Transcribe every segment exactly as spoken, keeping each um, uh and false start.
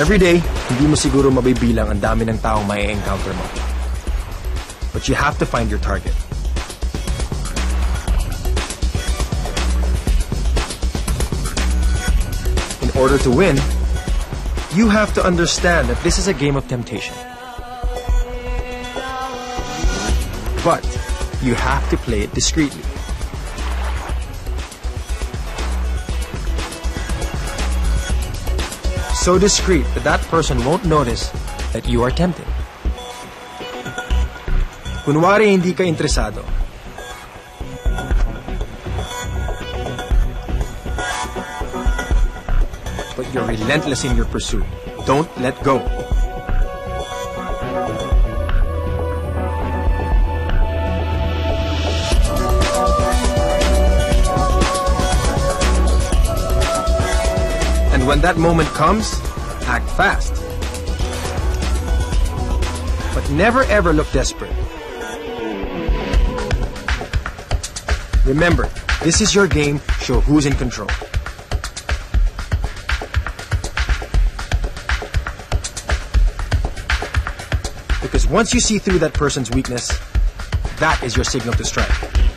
Every day, hindi mo siguro mabibilang ang dami ng taong may encounter mo. But you have to find your target. In order to win, you have to understand that this is a game of temptation. But you have to play it discreetly. So discreet that that person won't notice that you are tempted. Kunwari hindi ka interesado. But you're relentless in your pursuit. Don't let go. And when that moment comes, act fast. But never ever look desperate. Remember, this is your game. Show who's in control. Because once you see through that person's weakness, that is your signal to strike.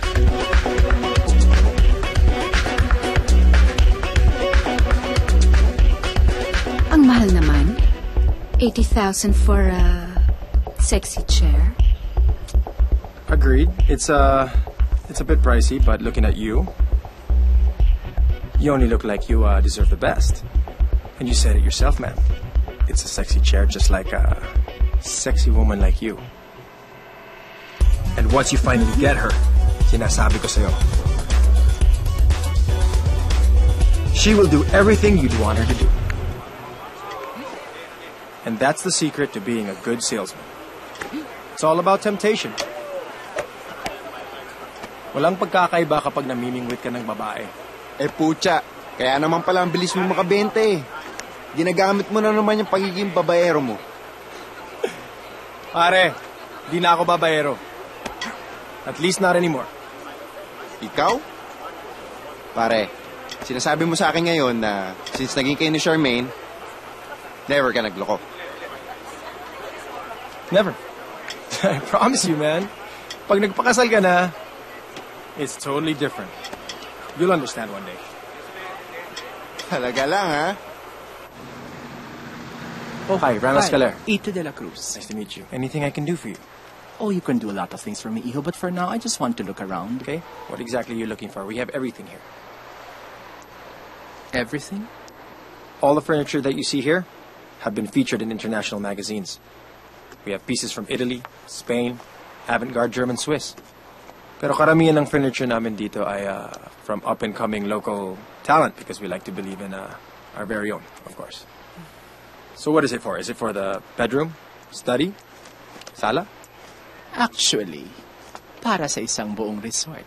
Ang mahal naman. eighty thousand for a sexy chair. Agreed. It's uh, it's a bit pricey, but looking at you, you only look like you uh, deserve the best. And you said it yourself, man. It's a sexy chair, just like a sexy woman like you. And once you finally get her, sinasabi ko sa'yo, she will do everything you'd want her to do. And that's the secret to being a good salesman. It's all about temptation. Walang pagkakaiba kapag namimingwit ka ng babae. Eh pucha, kaya naman pala ang bilis mo makabenta eh. Ginagamit mo na naman yung pagiging babaero mo. Pare, di na ako babaero. At least not anymore. Ikaw? Pare, sinasabi mo sa akin ngayon na since naging kayo ni Charmaine, never ka nagloko. Never. I promise you, man. Pag nagpakasal ka na, it's totally different. You'll understand one day. Talaga lang, ha? Oh, hi, Ramsay. Ito de la Cruz. Nice to meet you. Anything I can do for you? Oh, you can do a lot of things for me, Iho, but for now, I just want to look around. Okay. What exactly are you looking for? We have everything here. Everything? All the furniture that you see here have been featured in international magazines. We have pieces from Italy, Spain, avant-garde German, Swiss. Pero karamihan ng furniture namin dito ay uh, from up-and-coming local talent because we like to believe in uh, our very own, of course. So what is it for? Is it for the bedroom, study, sala? Actually, para sa isang buong resort.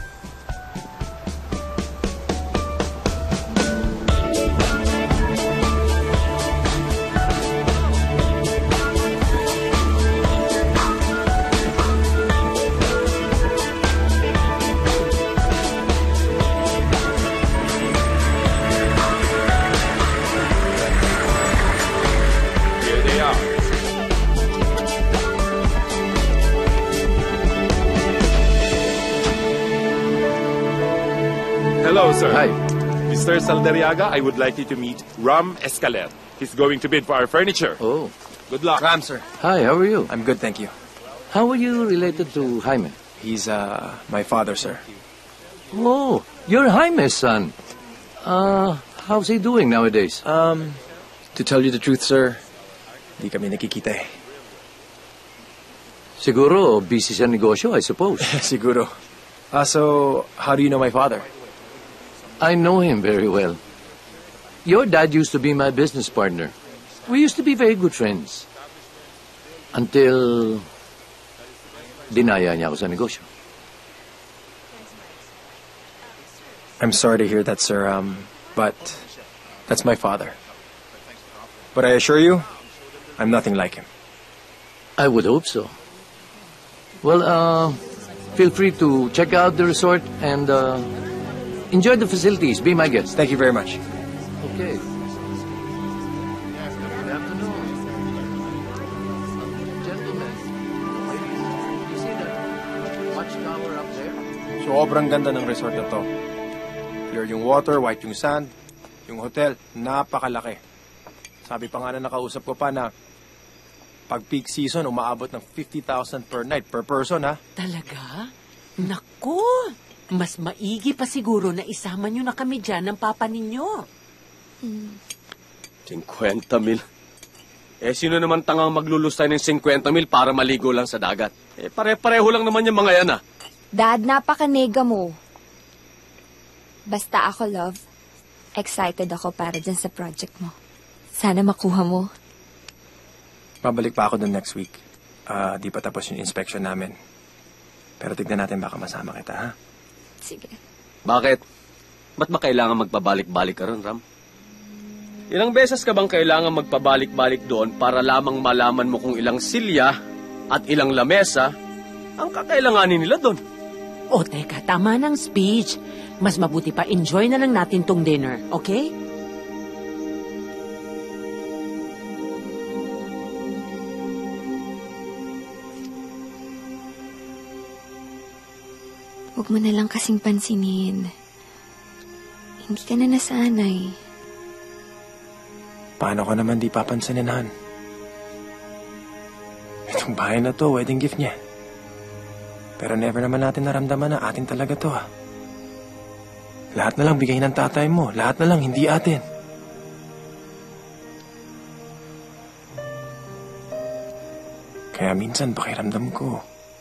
Hello, sir. Hi. Mister Saldariaga, I would like you to meet Ram Escaler. He's going to bid for our furniture. Oh. Good luck. Ram, sir. Hi, how are you? I'm good, thank you. How are you related to Jaime? He's, uh, my father, sir. Oh, you're Jaime's son. Uh, how's he doing nowadays? Um, to tell you the truth, sir, di kami nakikita eh. Siguro, busy sa negosyo, I suppose. Siguro. Uh, so, how do you know my father? I know him very well. Your dad used to be my business partner. We used to be very good friends. Until dinaya niya ako sa negosyo. I'm sorry to hear that, sir, um, but that's my father. But I assure you, I'm nothing like him. I would hope so. Well, uh, feel free to check out the resort and uh, enjoy the facilities. Be my guest. Thank you very much. Okay. Sobrang ganda ng resort na to. Clear yung water, white yung sand. Yung hotel, napakalaki. Sabi pa nga na nakausap ko pa na pag peak season, umaabot ng fifty thousand per night, per person, ha? Talaga? Naku! Mas maigi pa siguro na isama nyo na kami dyan ng papa ninyo. fifty mil. Eh, sino naman tangang maglulusay ng fifty mil para maligo lang sa dagat? Eh, pare-pareho lang naman yung mga yan, ah. Dad, napakanega mo. Basta ako, love. Excited ako para dyan sa project mo. Sana makuha mo. Babalik pa ako dun next week. Ah, di pa tapos yung inspection namin. Pero tignan natin baka masama kita, ha? Sige. Bakit? Ba't ba kailangan magpabalik-balik ka ron, Ram? Ilang beses ka bang kailangan magpabalik-balik doon para lamang malaman mo kung ilang silya at ilang lamesa ang kakailanganin nila doon? O teka, tama ng speech. Mas mabuti pa, enjoy na lang natin tong dinner, okay? Huwag mo na lang kasing pansinin. Hindi ka na nasanay. Paano ko naman di papansinin, Han? Itong bahay na to, wedding gift niya. Pero never naman natin naramdaman na atin talaga to, ha? Lahat na lang bigay ng tatay mo. Lahat na lang, hindi atin. Kaya minsan, pakiramdam ko,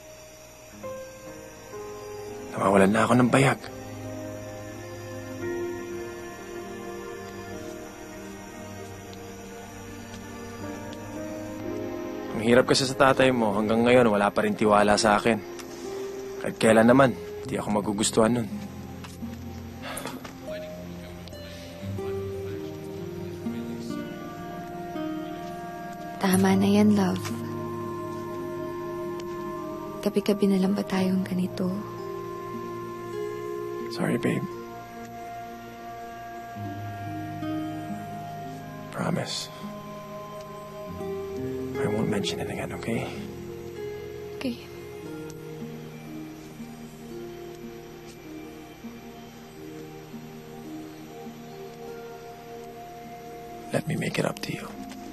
nawawalan na ako ng bayag. Ang hirap kasi sa tatay mo, hanggang ngayon wala pa rin tiwala sa akin. Kahit kailan naman, di ako magugustuhan nun. Tama na yan, love. Gabi-gabi na lang ba tayong ganito? Sorry, babe. Promise. I won't mention it again, okay? Okay. Let me make it up to you.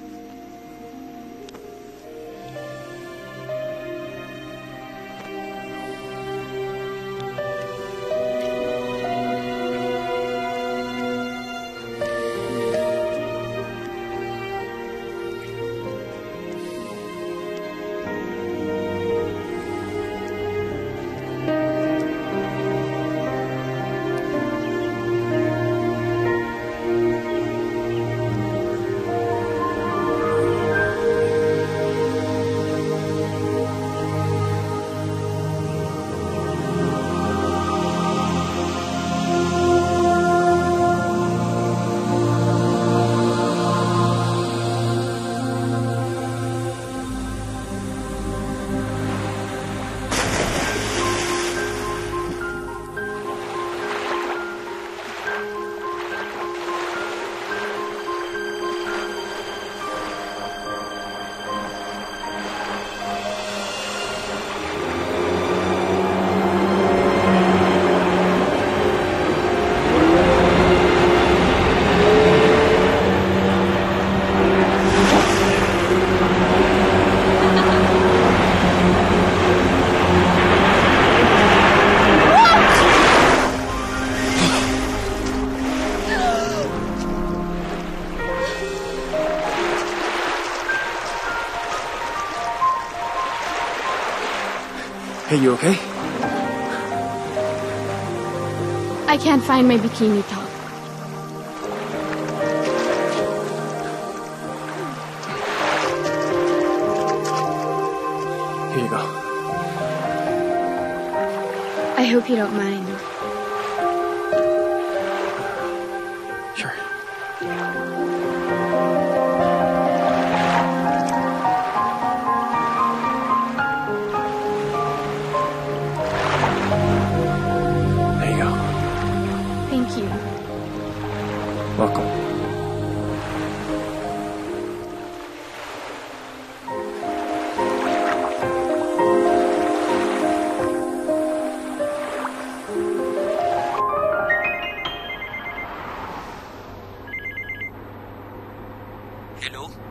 Hey, you okay? I can't find my bikini top. Here you go. I hope you don't mind. Sure. There you go. Thank you. Welcome.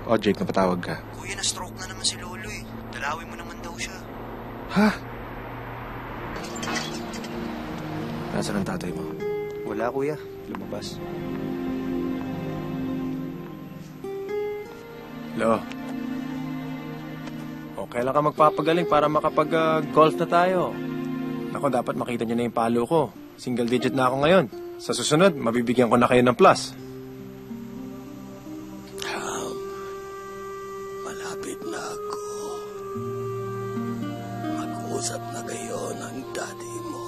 O, Jake, napatawag ka. Kuya, na-stroke na naman si Lolo eh. Dalawin mo naman daw siya. Ha? Nasaan ang tatay mo? Wala, kuya. Lumabas. Lo. O, kailan ka magpapagaling para makapag-golf na tayo? Ako, dapat makita niyo na yung palo ko. Single digit na ako ngayon. Sa susunod, mabibigyan ko na kayo ng plus. Malapit na ako. Mag-usap na kayo ng daddy mo.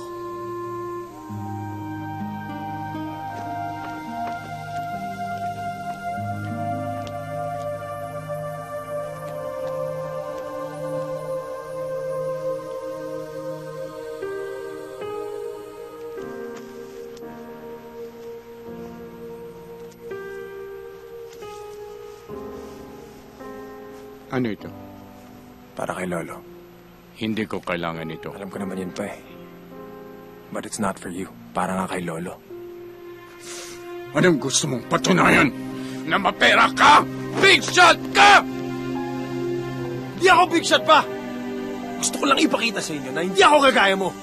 Ano ito? Para kay Lolo. Hindi ko kailangan ito. Alam ko naman yun pa eh. But it's not for you. Para nga kay Lolo. Anong gusto mong patunayan? Na mapera ka? Big shot ka! Hindi ako big shot pa! Gusto ko lang ipakita sa inyo na hindi ako kagaya mo.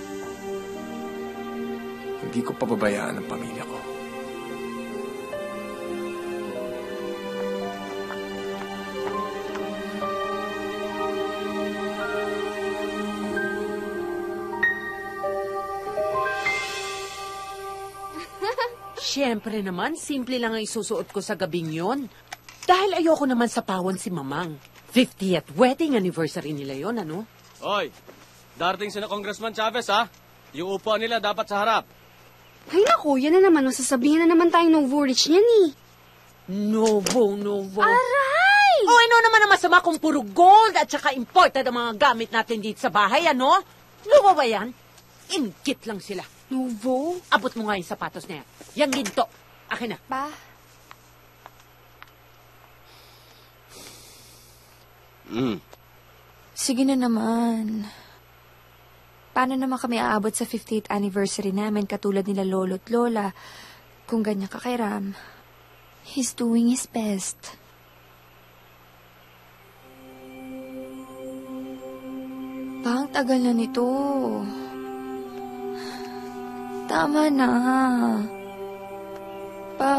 Hindi ko pababayaan ang pamilya ko. Siyempre naman, simple lang ang isusuot ko sa gabing yon. Dahil ayoko naman sa pawon si Mamang. fiftieth wedding anniversary nila yon, ano? Oy, darating si na Congressman Chavez, ha? Yung upuan nila dapat sa harap. Ay naku, yan na naman. Sasabihin na naman tayong Novo Rich niyan eh. Novo, Novo. Aray! O ano naman ang masama kung puro gold at saka imported ang mga gamit natin dito sa bahay, ano? Novo ba yan? Ingit lang sila. Novo? Abot mo nga yung sapatos na yan. Yang ginto. Akin na. Pa? Mm. Sige na naman. Paano naman kami aabot sa fiftieth anniversary namin katulad nila lolo at lola kung ganyan ka kay Ram? He's doing his best. Pa, ang tagal na nito. Tama na. Pa.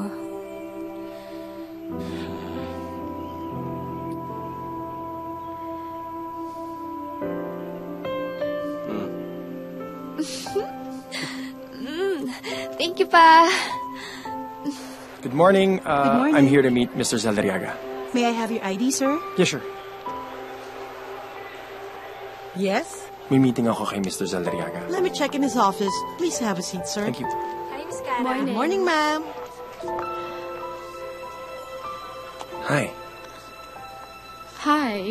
Thank you, Pa. Good morning. Uh, Good morning. I'm here to meet Mister Zaldariaga. May I have your I D, sir? Yes, sure. Yes? May meeting ako kay Mister Zaldariaga. Let me check in his office. Please have a seat, sir. Thank you. Hi, Miss Cara. Morning. Good morning, ma'am. Hi. Hi.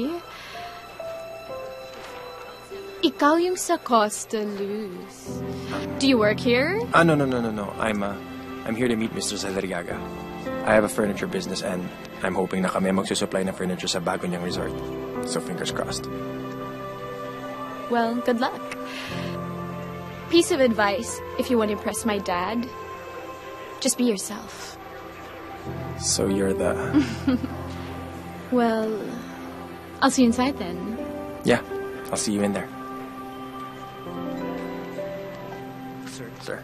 Ikaw yung sa Costa Luz. Do you work here? Ah, no, no, no, no, no. I'm, uh, I'm here to meet Mister Zaldariaga. I have a furniture business and I'm hoping na kami magsusupply ng furniture sa bago niyang resort. So, fingers crossed. Well, good luck. Piece of advice, if you want to impress my dad, just be yourself. So, you're the... Well, I'll see you inside then. Yeah, I'll see you in there. Sir, sir.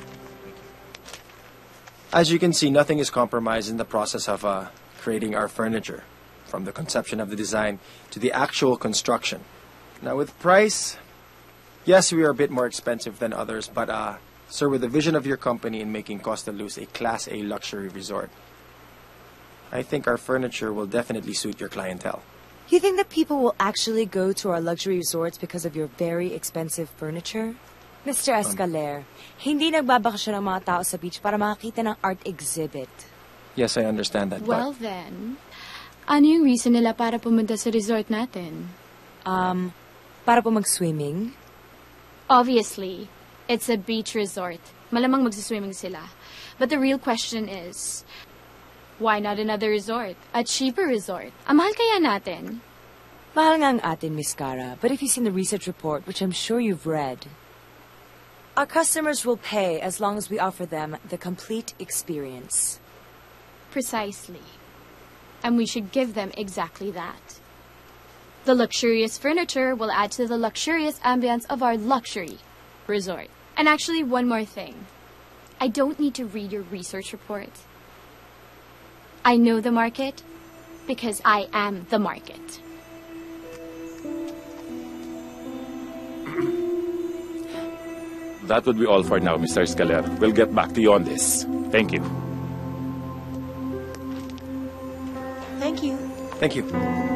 As you can see, nothing is compromised in the process of uh, creating our furniture, from the conception of the design to the actual construction. Now, with price, yes, we are a bit more expensive than others, but, uh, sir, with the vision of your company in making Costa Luz a Class A luxury resort, I think our furniture will definitely suit your clientele. You think that people will actually go to our luxury resorts because of your very expensive furniture? Mister Escaler, hindi nagbabakasyon ang mga tao sa beach para makakita ng art exhibit. Yes, I understand that, Well but... then, ano yung reason nila para pumunta sa resort natin? Um, para po mag-swimming? Obviously, it's a beach resort. Malamang magsiswimming sila. But the real question is, why not another resort? A cheaper resort? Ang mahal kaya natin? Mahal nga ang atin, Miss Cara, but if you've seen the research report, which I'm sure you've read, our customers will pay as long as we offer them the complete experience. Precisely. And we should give them exactly that. The luxurious furniture will add to the luxurious ambience of our luxury resort. And actually, one more thing. I don't need to read your research report. I know the market because I am the market. That would be all for now, Mister Escaler. We'll get back to you on this. Thank you. Thank you. Thank you.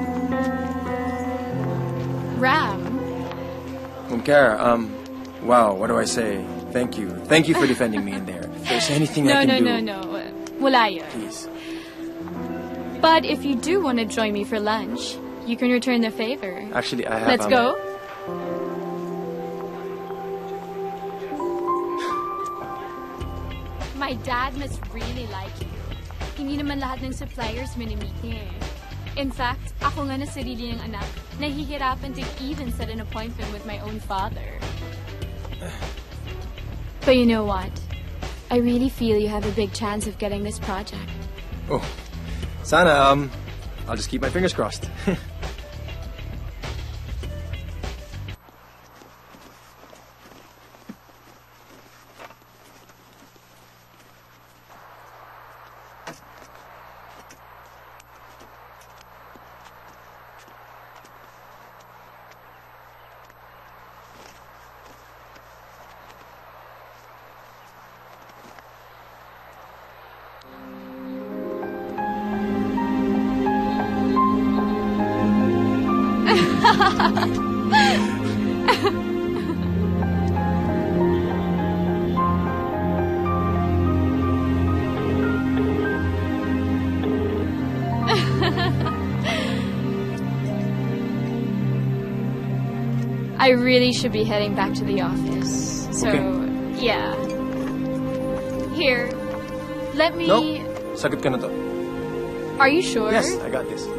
Ram. Umkara, um, wow, what do I say? Thank you. Thank you for defending me in there. If there's anything no, I can no, do... No, no, no. Wala yun. Please. But if you do want to join me for lunch, you can return the favor. Actually, I have... Let's um, go. My dad must really like you. Hindi naman lahat ng suppliers minimit niya eh. In fact, ako nga na sarili ng anak, nahihirapan to even set an appointment with my own father. But you know what? I really feel you have a big chance of getting this project. Oh, sana, um, I'll just keep my fingers crossed. I really should be heading back to the office. So, Okay. yeah. Here, let me... No, sagot ka na to. Are you sure? Yes, I got this.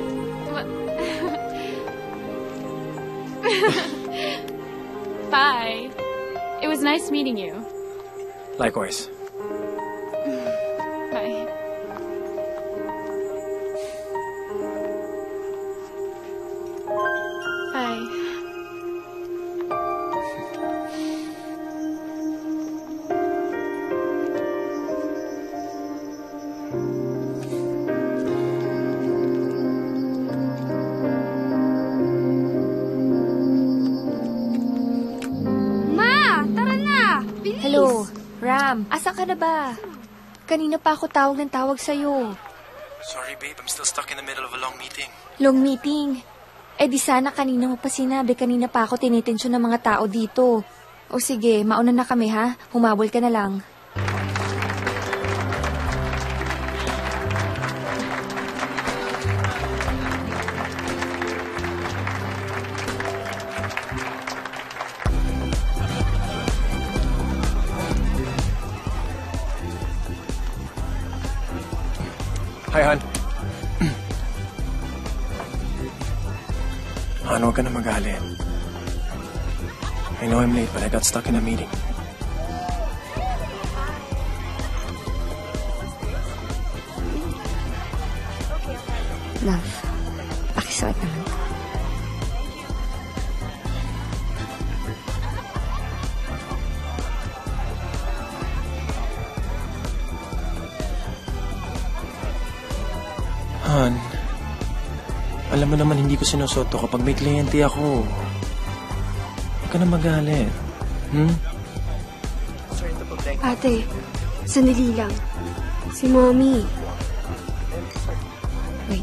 Bye. It was nice meeting you. Likewise. Bye. Bye. Ma! Tara na! Bilis! Hello, Ram. Asan ka na ba? Kanina pa ako tawag ng tawag sa'yo. Sorry, babe. I'm still stuck in the middle of a long meeting. Long meeting? Eh di sana kanina mo pa sinabi. Kanina pa ako tinitensyon ng mga tao dito. O sige, mauna na kami ha. Humabol ka na lang. Hi, hon. Han, huwag ka na magalit. I know I'm late, but I got stuck in a meeting. Love, pakisuot naman. Han, alam mo naman hindi ko sinusuot to kapag may kliyente ako. Huwag ka na magalit. Hmm? Ate, sandali lang. Si Mommy. Wait.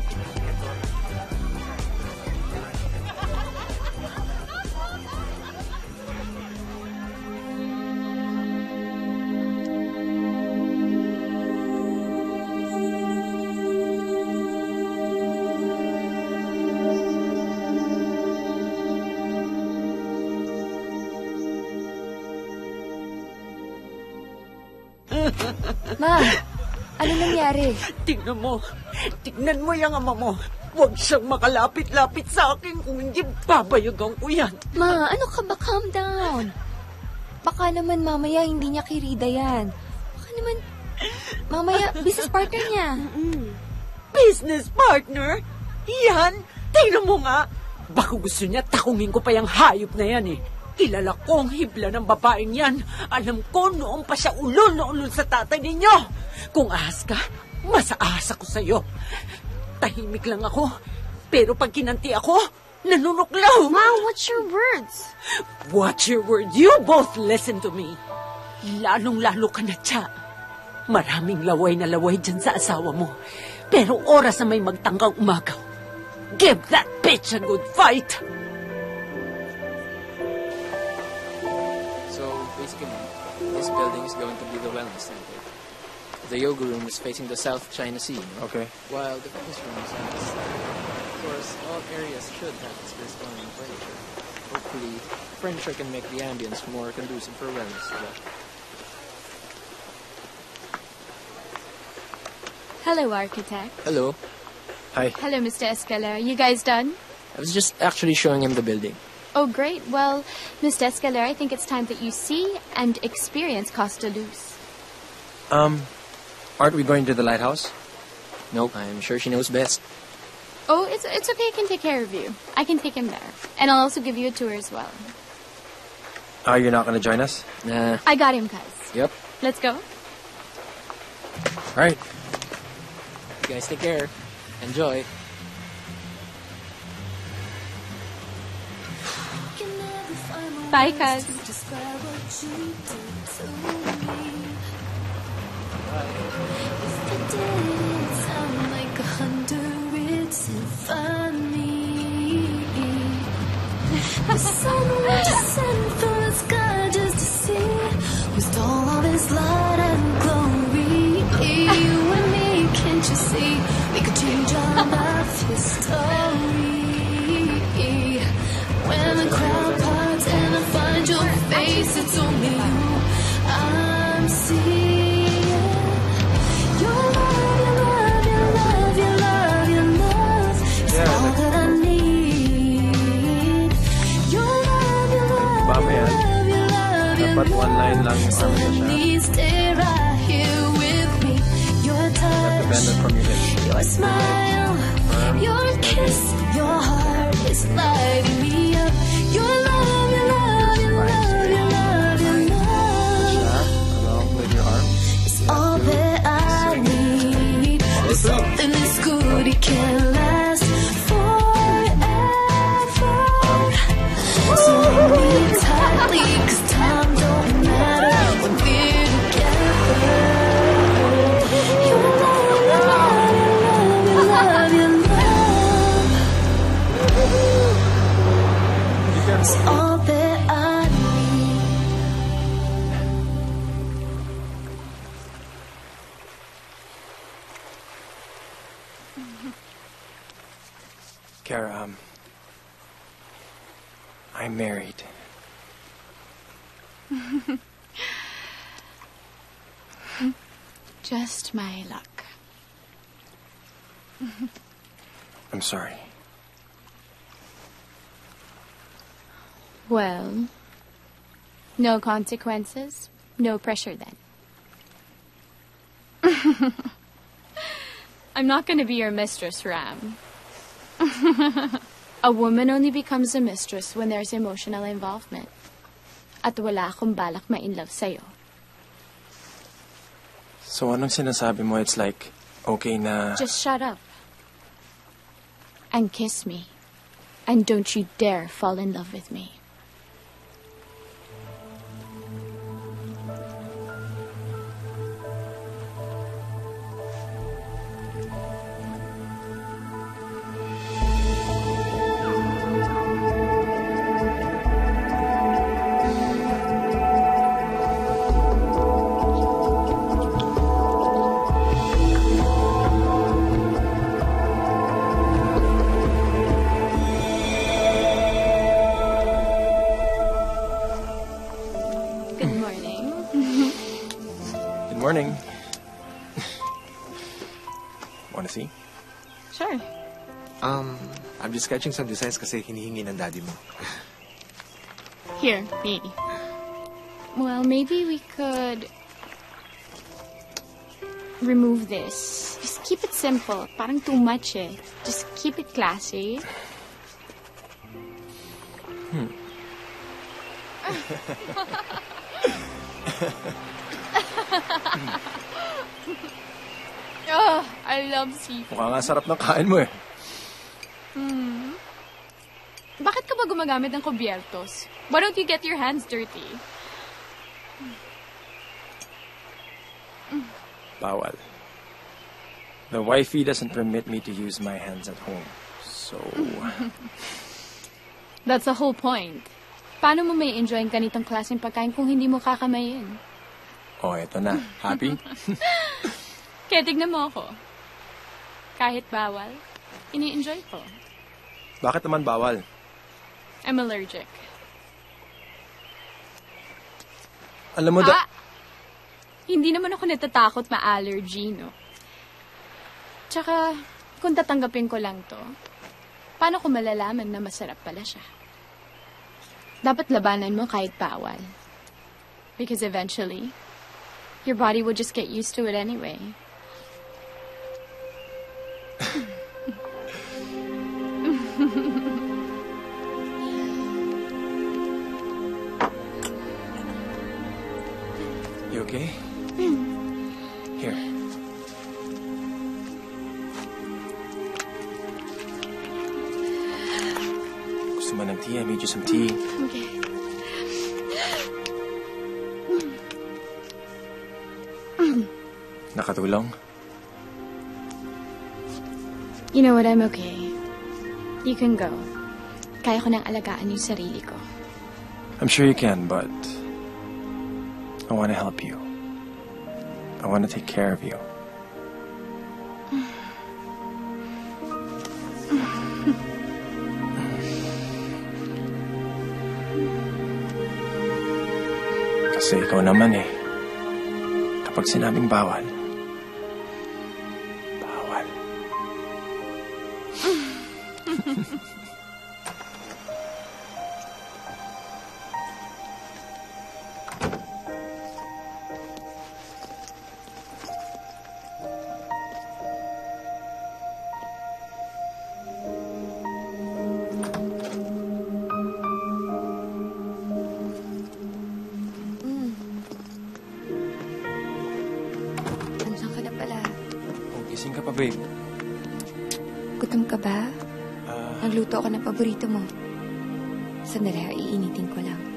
Ma, ano nangyari? Tingnan mo. Tingnan mo yung ama mo. Huwag siyang makalapit-lapit sa akin kung hindi babayagan ko yan. Ma, ano ka ba? Calm down. Baka naman mamaya hindi niya kirida yan. Baka naman mamaya business partner niya. Business partner? Yan! Tingnan mo nga! Baka gusto niya takungin ko pa yung hayop na yan eh. Kilala ko ang hibla ng babaeng yan. Alam ko noong pa siya ulol na ulol sa tatay ninyo. Kung ahas ka, masaahas ako sa'yo. Tahimik lang ako. Pero pag kinanti ako, nanunuklaw. Ma, what's your words? What's your word? You both listen to me. Lalong-lalo ka na, Cha. Maraming laway na laway dyan sa asawa mo. Pero oras na may magtanggang umagaw. Give that bitch a good fight! So, basically, this building is going to be the wellness center. The yoga room is facing the South China Sea. Okay. While the fitness room is on the side. Of course, all areas should have its corresponding furniture. Hopefully, furniture can make the ambience more conducive for wellness as well. Hello, architect. Hello. Hi. Hello, Mister Escaler. You guys done? I was just actually showing him the building. Oh, great. Well, Mister Escaler, I think it's time that you see and experience Costa Luz. Um, aren't we going to the lighthouse? Nope, I'm sure she knows best. Oh, it's it's okay. I can take care of you. I can take him there. And I'll also give you a tour as well. Ah, uh, you're not going to join us? Nah. I got him, guys. Yep. Let's go. All right. You guys take care. Enjoy. Bye, cuz. The sun will descend from the sky just to see we stole all this light and glory. You and me, can't you see? We could change our life history. When the crowd parts and I find your face, it's only you I'm seeing. Your love, your love, your love, your love, your love is all that I need. Your love, your love, your love, your love, your love. So honey, stay right here with me. Your touch, your smile, your kiss, your heart is lighting me up. Your love, your love, your love, your love, your love. Along with your arm. It's all that I need. There's something that's good, it can last forever. So hold me tightly, 'cause time don't matter when we're together. Your love, your love, your love, your love, your love. It's all that I need. Kara, um, I'm married. Just my luck. I'm sorry. Well, no consequences, no pressure then. I'm not going to be your mistress, Ram. A woman only becomes a mistress when there's emotional involvement. At wala akong balak ma-in-love sa'yo. So anong sinasabi mo? It's like, okay na... Just shut up. And kiss me. And don't you dare fall in love with me. Morning. Wanna see? Sure. Um, I'm just sketching some designs kasi hinihingi ng daddy mo. Here, me. Well, maybe we could remove this. Just keep it simple. Parang too much eh. Just keep it classy. Hmm. Oh, I love seafood. Mukhang nga sarap ng kain mo eh. Hmm. Bakit ka ba gumagamit ng kubyertos? Why don't you get your hands dirty? Bawal. The wifey doesn't permit me to use my hands at home. So... That's the whole point. Paano mo may enjoy ang ganitong klaseng pagkain kung hindi mo kakamayin? Oh, eto na. Happy? Kaya tignan mo ako. Kahit bawal, ini-enjoy ko. Bakit naman bawal? I'm allergic. Alam mo da... Ah! Hindi naman ako natatakot ma-allergy, no? Tsaka, kung tatanggapin ko lang to, paano ko malalaman na masarap pala siya? Dapat labanan mo kahit bawal. Because eventually, your body will just get used to it anyway. You okay? Here. Gusto mo ng tea? I made you some tea. Okay. Nakatulong? You know what? I'm okay. You can go. Kaya ko nang alagaan yung sarili ko. I'm sure you can, but... I want to help you. I want to take care of you. Kasi ikaw naman eh. Kapag sinabing bawal, bawal. Gising ka pa, babe. Gutom ka ba? Nagluto ako ng paborito mo. Sandali, iinitin ko lang.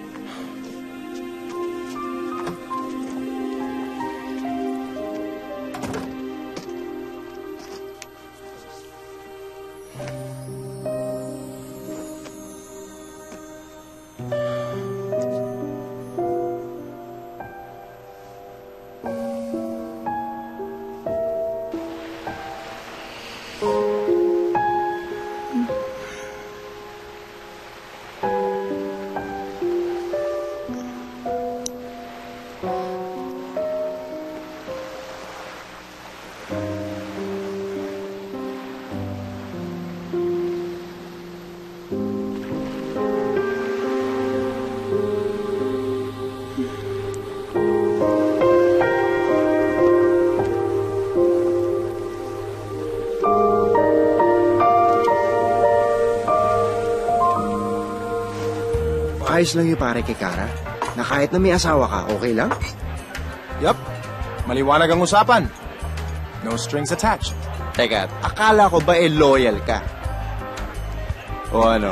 Ayos lang yung pare kay Kara, na kahit na may asawa ka, okay lang? Yup. Maliwanag ang usapan. No strings attached. Teka, akala ko ba eh loyal ka? O ano?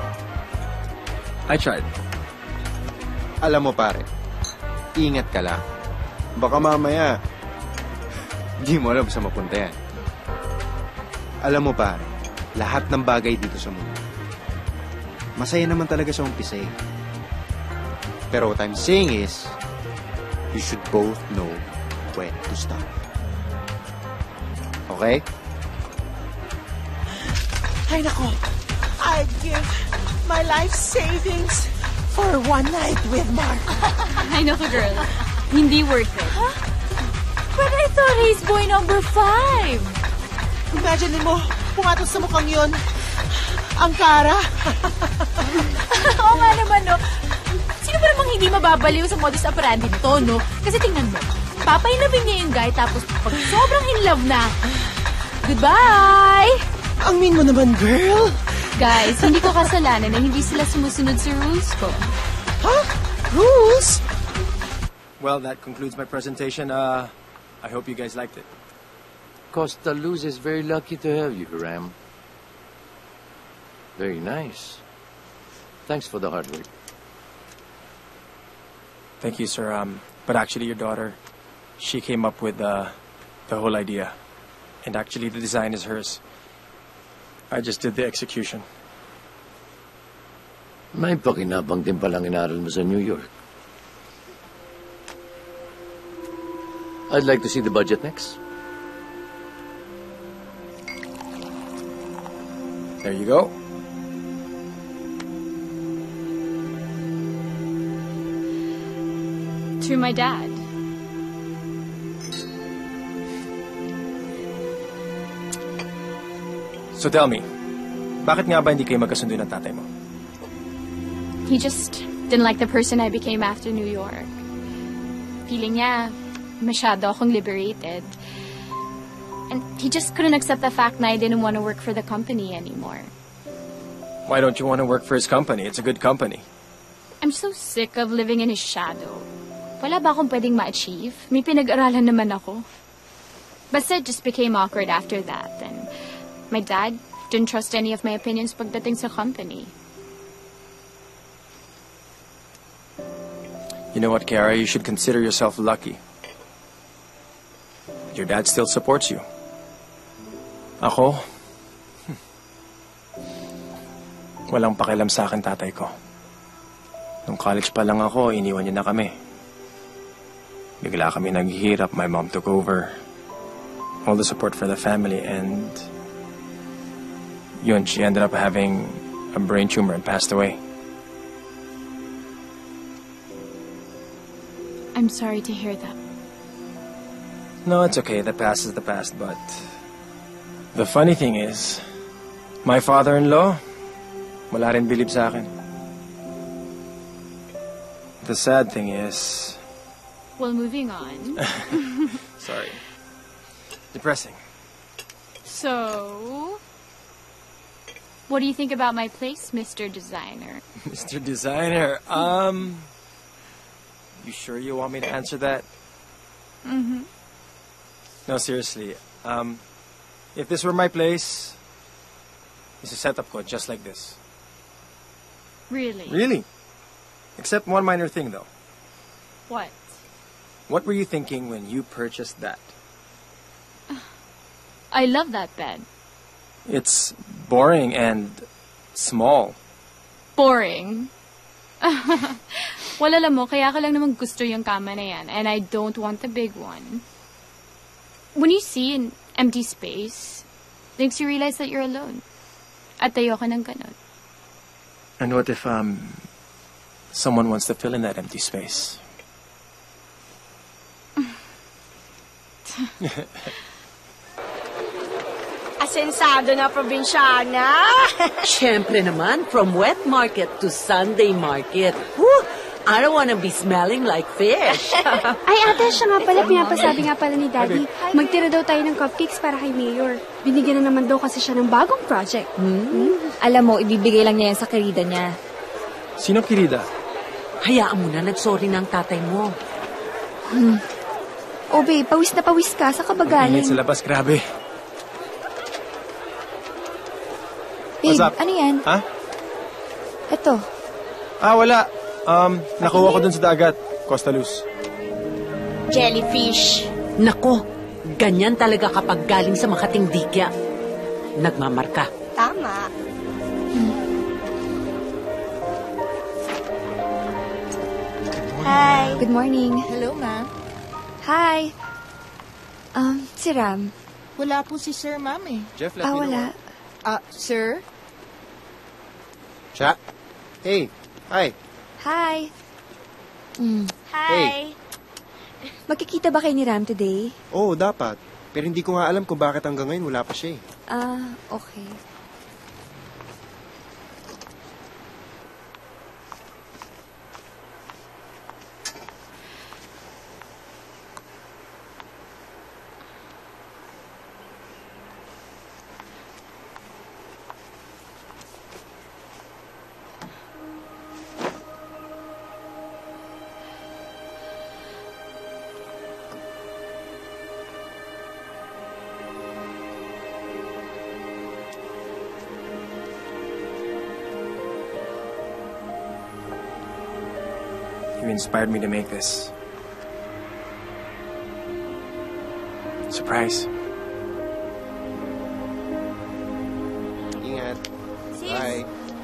I tried. Alam mo pare, ingat ka lang. Baka mamaya, di mo alam saan mapunta yan. Alam mo pare, lahat ng bagay dito sa mundo, masaya naman talaga sa umpisa eh. Pero what I'm saying is, you should both know when to stop. Okay? Ay, nako. I'd give my life savings for one night with Mark. Ay, nako, girl. Hindi worth it. Huh? But I thought he's boy number five. Imagine mo, pumatos sa mukhang yun. Ang Kara. Oo nga naman, no? Sino ba namang hindi mababaliw sa modus operandi nito, no? Kasi tingnan mo, papainlove niya yung guy, tapos pag sobrang in love na, Goodbye! Ang mean mo naman, girl! Guys, hindi ko kasalanan na hindi sila sumusunod sa rules ko. Huh? Rules? Well, that concludes my presentation. Uh, I hope you guys liked it. Costa Luz is very lucky to have you, Ram. Very nice. Thanks for the hard work. Thank you, sir. Um, but actually, your daughter, she came up with uh, the whole idea. And actually, the design is hers. I just did the execution. May pakinabang din palang inaral mo sa New York. I'd like to see the budget next. There you go. Through my dad. So tell me, bakit nga ba hindi kayo magkasundo ng tatay mo? He just didn't like the person I became after New York. Feeling niya, masyado akong liberated. And he just couldn't accept the fact na I didn't want to work for the company anymore. Why don't you want to work for his company? It's a good company. I'm so sick of living in his shadow. Wala ba akong pwedeng ma-achieve? May pinag-aralan naman ako. Basta it just became awkward after that. And my dad didn't trust any of my opinions pagdating sa company. You know what, Kara? You should consider yourself lucky. Your dad still supports you. Ako? Hmm. Walang pakialam sa akin tatay ko. Nung college pa lang ako, iniwan niya na kami. Bigla kami naghihirap. My mom took over all the support for the family and yun, she ended up having a brain tumor and passed away. I'm sorry to hear that. No, it's okay. The past is the past, but the funny thing is, my father-in-law, wala rin bilib sa akin. The sad thing is... Well, moving on. Sorry. Depressing. So, what do you think about my place, Mister Designer? Mister Designer, um... You sure you want me to answer that? Mm-hmm. No, seriously. Um, if this were my place, it's a setup code just like this. Really? Really? Except one minor thing, though. What? What were you thinking when you purchased that? I love that bed. It's boring and small. Boring? Well, alam mo, kaya ka lang naman gusto yung kama na yan, and I don't want the big one. When you see an empty space, it makes you realize that you're alone. At tayo ka ng ganon. And what if, um, someone wants to fill in that empty space? Asensado na probinsyana. Siyempre naman, from wet market to Sunday market. Whew, I don't wanna be smelling like fish. Ay, ate, siya nga pala, pinapasabi nga pala ni Daddy, magtira daw tayo ng cupcakes para kay Mayor. Binigyan na naman daw kasi siya ng bagong project. Hmm? Alam mo, ibibigay lang niya yan sa kirida niya. Sino kirida? Hayaan mo na, nagsorry ng tatay mo. Hmm. O babe, pawis na pawis ka, sa kabagaling. Init sa labas, grabe. Babe, ano yan? Ha? Ito. Ah, wala. Um, nakuha ko dun sa dagat. Costa Luz. Jellyfish. Nako, ganyan talaga kapag galing sa Makating Dikya. Nagmamarka. Tama. Hmm. Hi. Good morning. Hello, ma'am. Hi. Um, si Ram. Wala po si Sir, ma'am eh. Jeff, Ah, wala. Ah, sir? Cha? Hey. Hi. Hi. Mm. Hi. Hey. Magkikita ba kayo ni Ram today? Oo, dapat. Pero hindi ko nga alam kung bakit hanggang ngayon wala pa siya eh. Ah, okay. You inspired me to make this. Surprise. Ingat. Bye.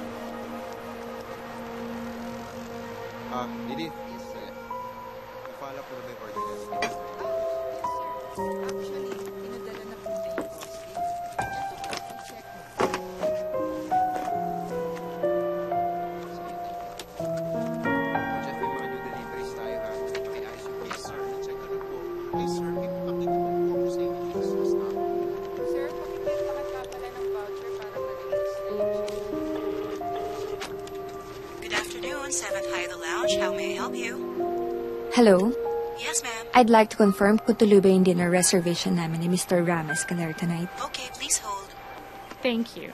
Ah, Didi. Sige. Na-follow ko na ba yung order niya? Actually, pinadala na po niya yung boss. I-check mo. Jeff, may mga new deliveries tayo ha. Pakiayos yung case, sir. Check ko lang po. Hey, sir, may pakita po kung sa inyo yung sauce na ako. Sir, pakibenta ka pa pala ng voucher para ma-release na yung Good afternoon, seventh High the Lounge. How may I help you? Hello? Yes, ma'am. I'd like to confirm kung tuloy ba yung dinner reservation namin ni Mister Ramsay tonight. Okay, please hold. Thank you.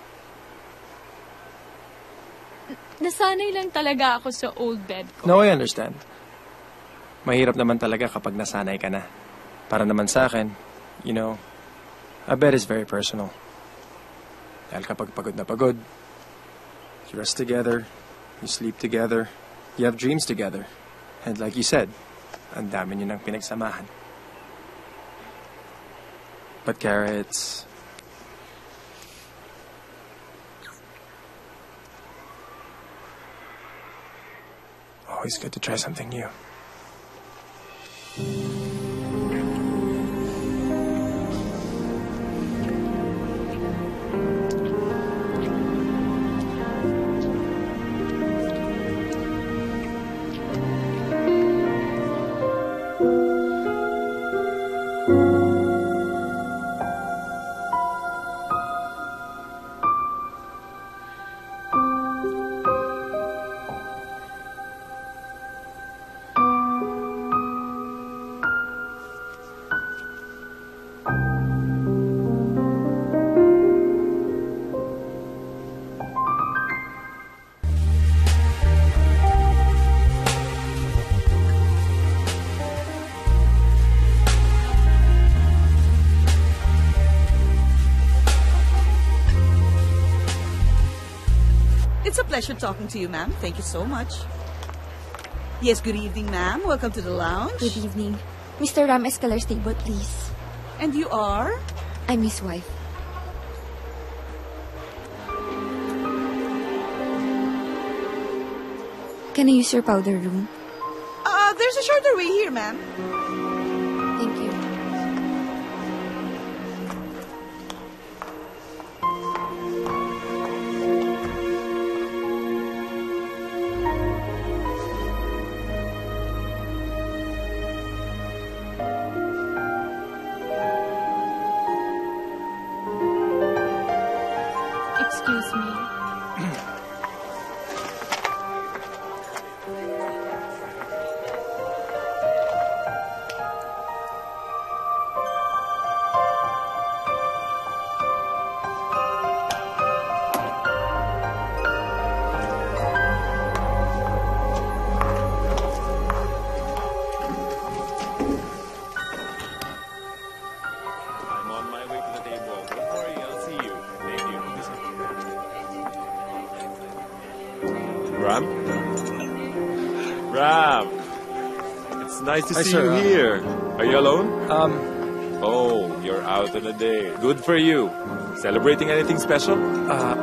Nasanay lang talaga ako sa old bed ko. No, I understand. Mahirap naman talaga kapag nasanay ka na. Para naman sa akin, you know, a bed is very personal. Dahil kapag pagod na pagod, you rest together, you sleep together, you have dreams together. And like you said, ang dami niyo nang pinagsamahan. But Kara, it's... always good to try something new. It's a pleasure talking to you, ma'am. Thank you so much. Yes, good evening, ma'am. Welcome to the lounge. Good evening. Mister Ram Escalar's table, please. And you are? I'm his wife. Can I use your powder room? Uh, there's a shorter way here, ma'am. Thank you. Excuse me. I'm on my way to the table. Don't worry, I'll see you. Thank you. Ram? Ram! It's nice to Hi, see sir. you Uh, here. Are you alone? Um, Oh, you're out on a date. Good for you. Celebrating anything special? uh,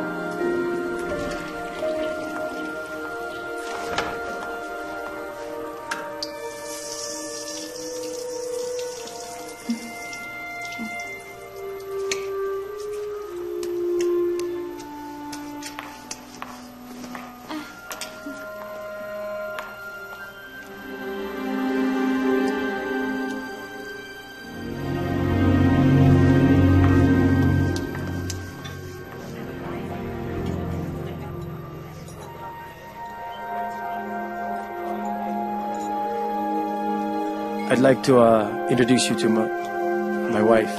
I'd like to uh, introduce you to my, my wife.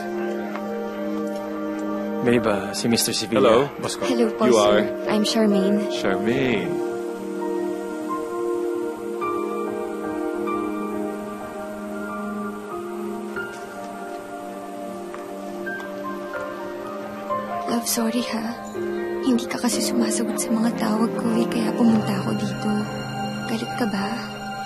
Babe, uh, si Mister Sevilla. Hello. Boss ko. Hello po, You sir. are? I'm Charmaine. Charmaine. Love, sorry ha. Hindi ka kasi sumasagot sa mga tawag ko eh, kaya pumunta ako dito. Galit ka ba?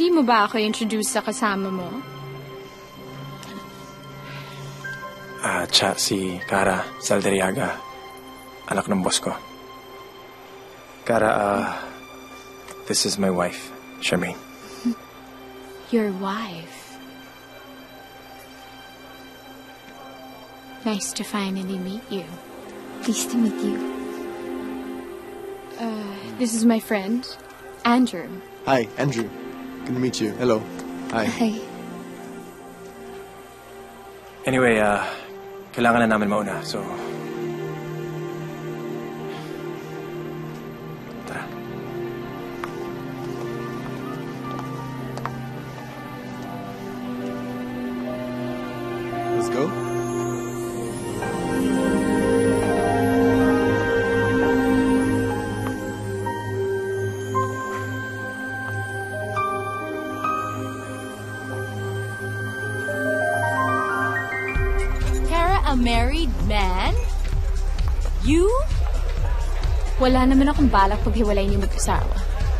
Hindi mo ba ako introduce sa kasama mo? Ah, Cha, si Cara Salderiaga. Anak ng boss ko. Cara, uh, this is my wife, Charmaine. Your wife. Nice to finally meet you. Pleased to meet you. Uh, this is my friend, Andrew. Hi, Andrew. Good to meet you. Hello. Hi. Hi. Anyway, uh, kailangan na namin mauna, so... Tara. Let's go. A married man? You? Wala naman akong balak paghiwalay niyo mag-asawa.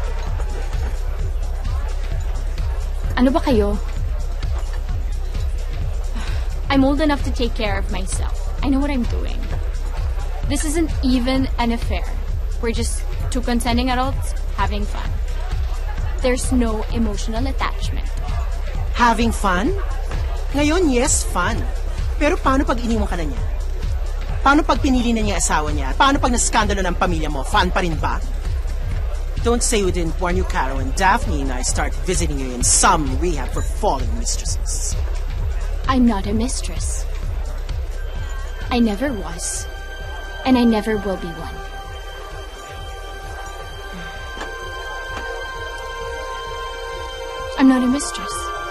Ano ba kayo? I'm old enough to take care of myself. I know what I'm doing. This isn't even an affair. We're just two consenting adults having fun. There's no emotional attachment. Having fun? Ngayon, yes, fun. Pero paano pag iniwan ka na niya? Paano pag pinili na niya asawa niya? Paano pag naskandalo ng pamilya mo? Fun pa rin ba? Don't say we didn't warn you, Caro, and Daphne and I start visiting you in some rehab for fallen mistresses. I'm not a mistress. I never was. And I never will be one. I'm not a mistress.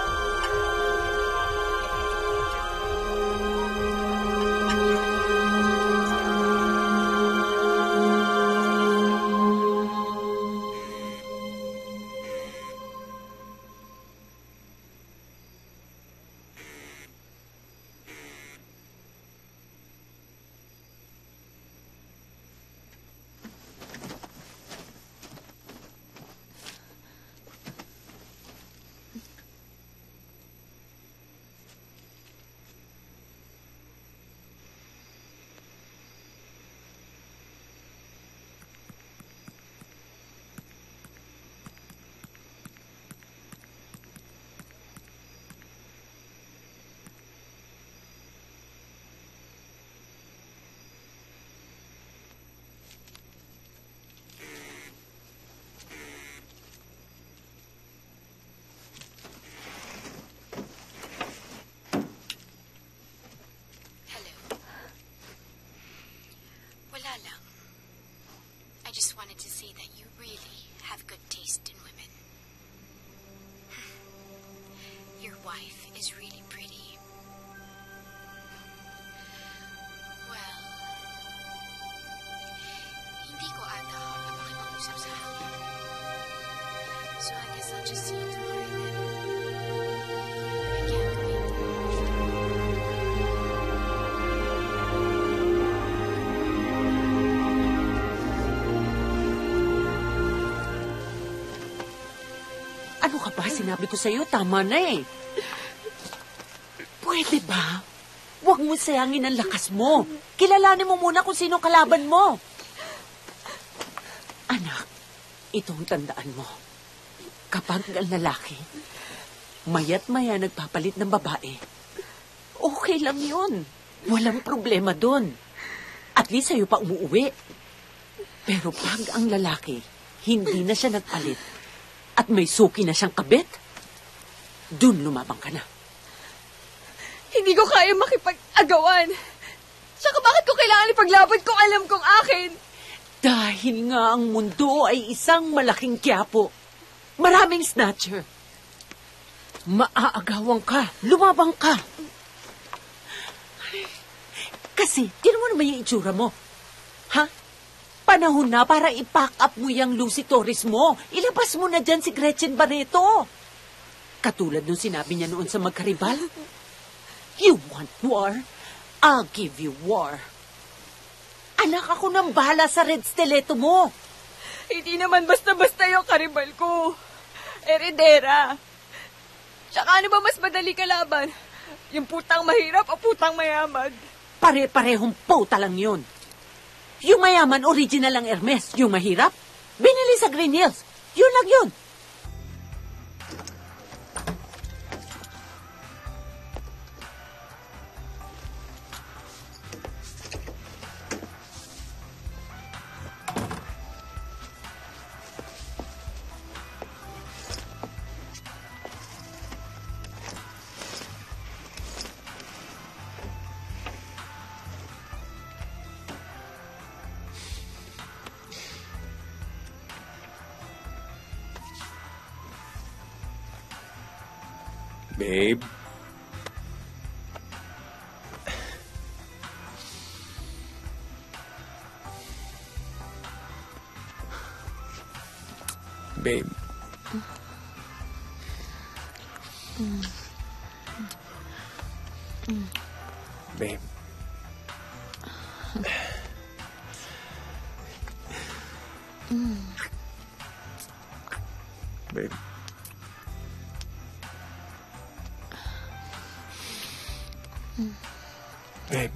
I just wanted to say that you really have good taste in women. Your wife is really pretty. Well, hindi ko ata na makipag-usap sa hangin. So I guess I'll just see you tomorrow then. I can't wait. Ano ka ba? Sinabi ko sa'yo, tama na eh. Pwede ba? Huwag mo sayangin ang lakas mo. Kilalanin mo muna kung sino kalaban mo. Anak, itong tandaan mo. Kapag ang lalaki, mayat maya nagpapalit ng babae, okay lang yun. Walang problema dun. At least sa'yo pa umuuwi. Pero pag ang lalaki, hindi na siya nagpalit, at may suki na siyang kabit, dun lumabang ka na. Hindi ko kaya makipag-agawan. Tsaka bakit ko kailangan ipaglaban kung alam kong akin? Dahil nga ang mundo ay isang malaking kiyapo. Maraming snatcher. Maaagawan ka. Lumabang ka. Kasi, tinan mo naman yung itsura mo. Ha? Panahon na para i-pack up mo yung Lucy Torres mo. Ilabas mo na dyan si Gretchen Barreto. Katulad nung sinabi niya noon sa magkaribal. You want war? I'll give you war. Anak, ako nang bahala sa red stiletto mo. Hindi naman basta-basta yung karibal ko. Heredera. Tsaka ano ba mas madali kalaban? Yung putang mahirap o putang mayaman? Pare-parehong puta lang yun. Yung mayaman, original ang Hermes. Yung mahirap, binili sa Green Hills. Yun lang yun. Babe. Babe. Mm. Mm. Babe. Mm. Babe. Mm. Babe.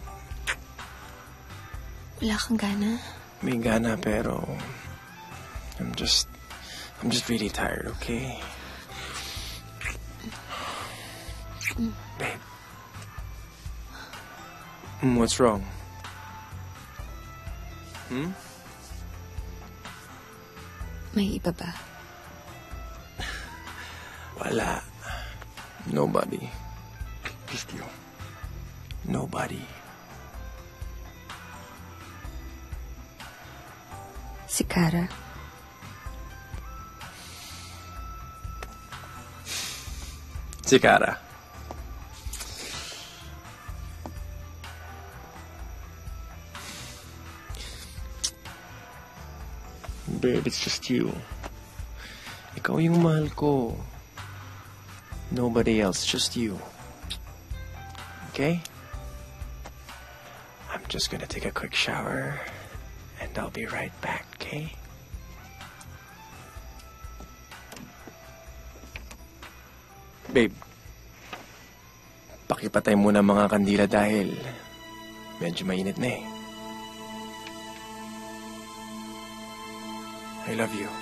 Wala kang gana? May gana pero I'm just I'm just really tired, okay? Mm. Babe. Mm, what's wrong? Hmm? May iba ba? Wala. Nobody. Just you. Nobody. Si Kara. Si Kara. Babe, it's just you. Ikaw yung mahal ko. Nobody else, just you. Okay? I'm just gonna take a quick shower and I'll be right back, okay? Babe, pakipatay muna mga kandila dahil medyo mainit na eh. I love you.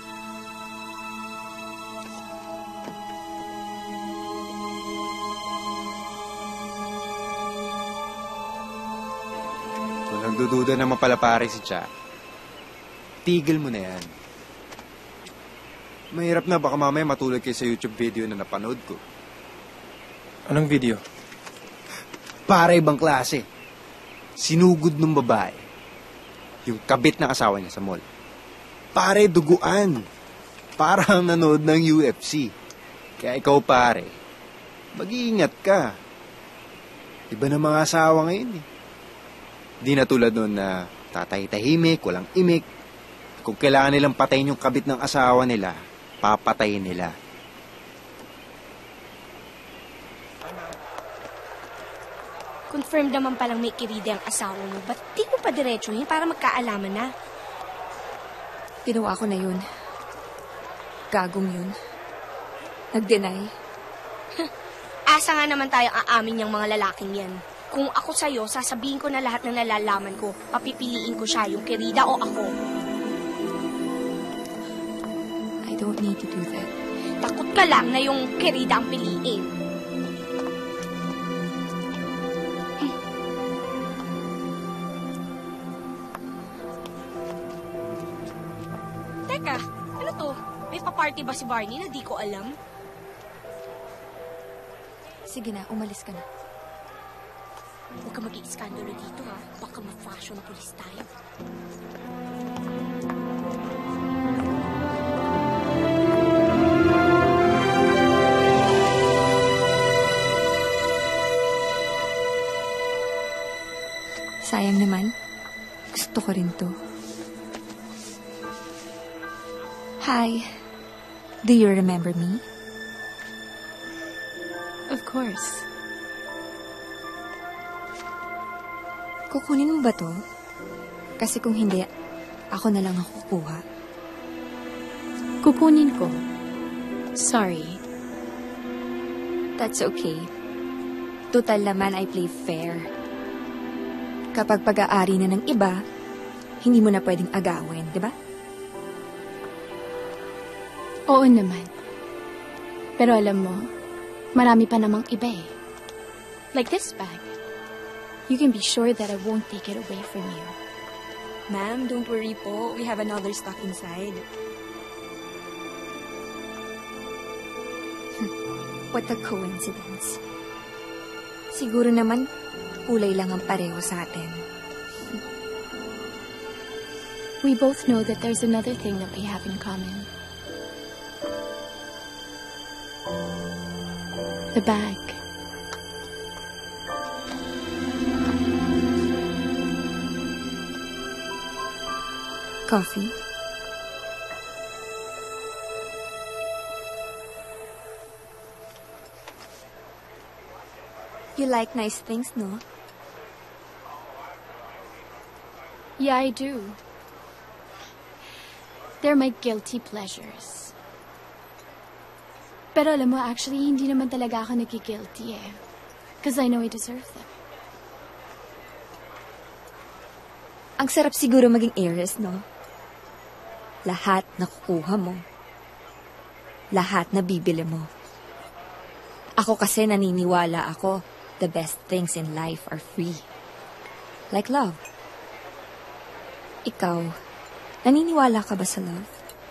Walang dududa na mapalapare si Cha. Tigil mo na yan. Mahirap na, baka mamaya matulad kayo sa YouTube video na napanood ko. Anong video? Para ibang klase. Sinugod ng babae. Yung kabit na asawa niya sa mall. Pare, duguan. Parang nanood ng U F C. Kaya ikaw, pare, mag-iingat ka. Iba na mga asawa ngayon eh. Di na tulad nun na tatay-tahimik, walang imik. Kung kailangan nilang patayin yung kabit ng asawa nila, papatayin nila. Confirmed naman palang may kirida ang asawa mo. Ba't di mo pa diretsuhin para magkaalaman na? Ginawa ko na yun. Gagong yun. Nag-deny. Asa nga naman tayong aamin niyang mga lalaking yan. Kung ako sa'yo, sasabihin ko na lahat ng nalalaman ko. Papipiliin ko siya, yung kirida o ako. I don't need to do that. Takot ka lang na yung kirida ang piliin. Teka, ano to? May pa-party ba si Barney na di ko alam? Sige na, umalis ka na. Huwag ka mag-i-iskandalo dito ha. Baka ma-fashion police tayo. Sayang naman. Gusto ko rin to. Hi. Do you remember me? Of course. Kukunin mo ba to? Kasi kung hindi, ako na lang ang kukuha. Kukunin ko. Sorry. That's okay. Total naman, I play fair. Kapag pag-aari na ng iba, hindi mo na pwedeng agawin, di ba? Oo naman. Pero alam mo, marami pa namang iba eh. Like this bag. You can be sure that I won't take it away from you. Ma'am, don't worry po. We have another stock inside. What a coincidence. Siguro naman, kulay lang ang pareho sa atin. We both know that there's another thing that we have in common. The bag. Coffee? You like nice things, no? Yeah, I do. They're my guilty pleasures. Pero alam mo, actually, hindi naman talaga ako nagigilty eh. Because I know I deserve them. Ang sarap siguro maging heiress, no? Lahat nakukuha mo. Lahat na bibili mo. Ako kasi naniniwala ako, the best things in life are free. Like love. Ikaw, naniniwala ka ba sa love?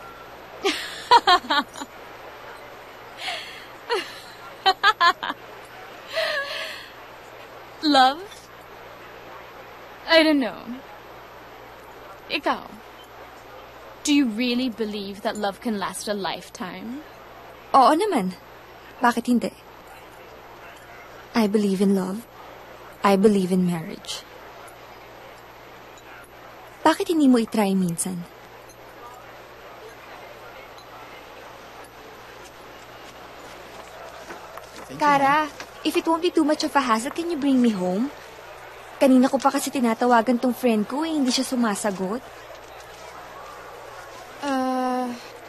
Love? I don't know. Ikaw, do you really believe that love can last a lifetime? Oo naman. Bakit hindi? I believe in love. I believe in marriage. Bakit hindi mo itry minsan? Kara, if it won't be too much of a hassle, can you bring me home? Kanina ko pa kasi tinatawagan tong friend ko eh, hindi siya sumasagot. Uh...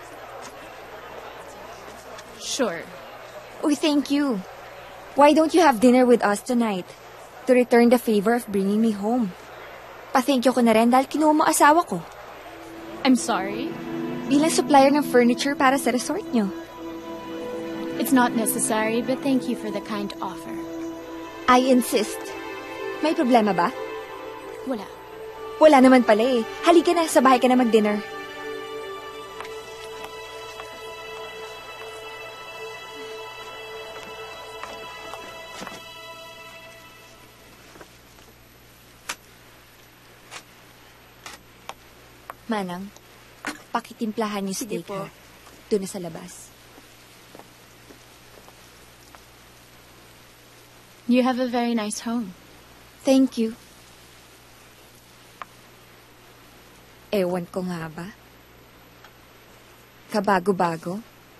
Sure. Uy, thank you. Why don't you have dinner with us tonight? To return the favor of bringing me home. Pa-thank you ko na rin dahil kinuha mo asawa ko. I'm sorry? Bilang supplier ng furniture para sa resort nyo. It's not necessary, but thank you for the kind offer. I insist. May problema ba? Wala. Wala naman pala eh. Halika na, sa bahay ka na mag-dinner. Manang, pakitimplahan niyo steak ha. Doon na sa labas. You have a very nice home. Thank you. Ewan ko nga ba? Kabago-bago?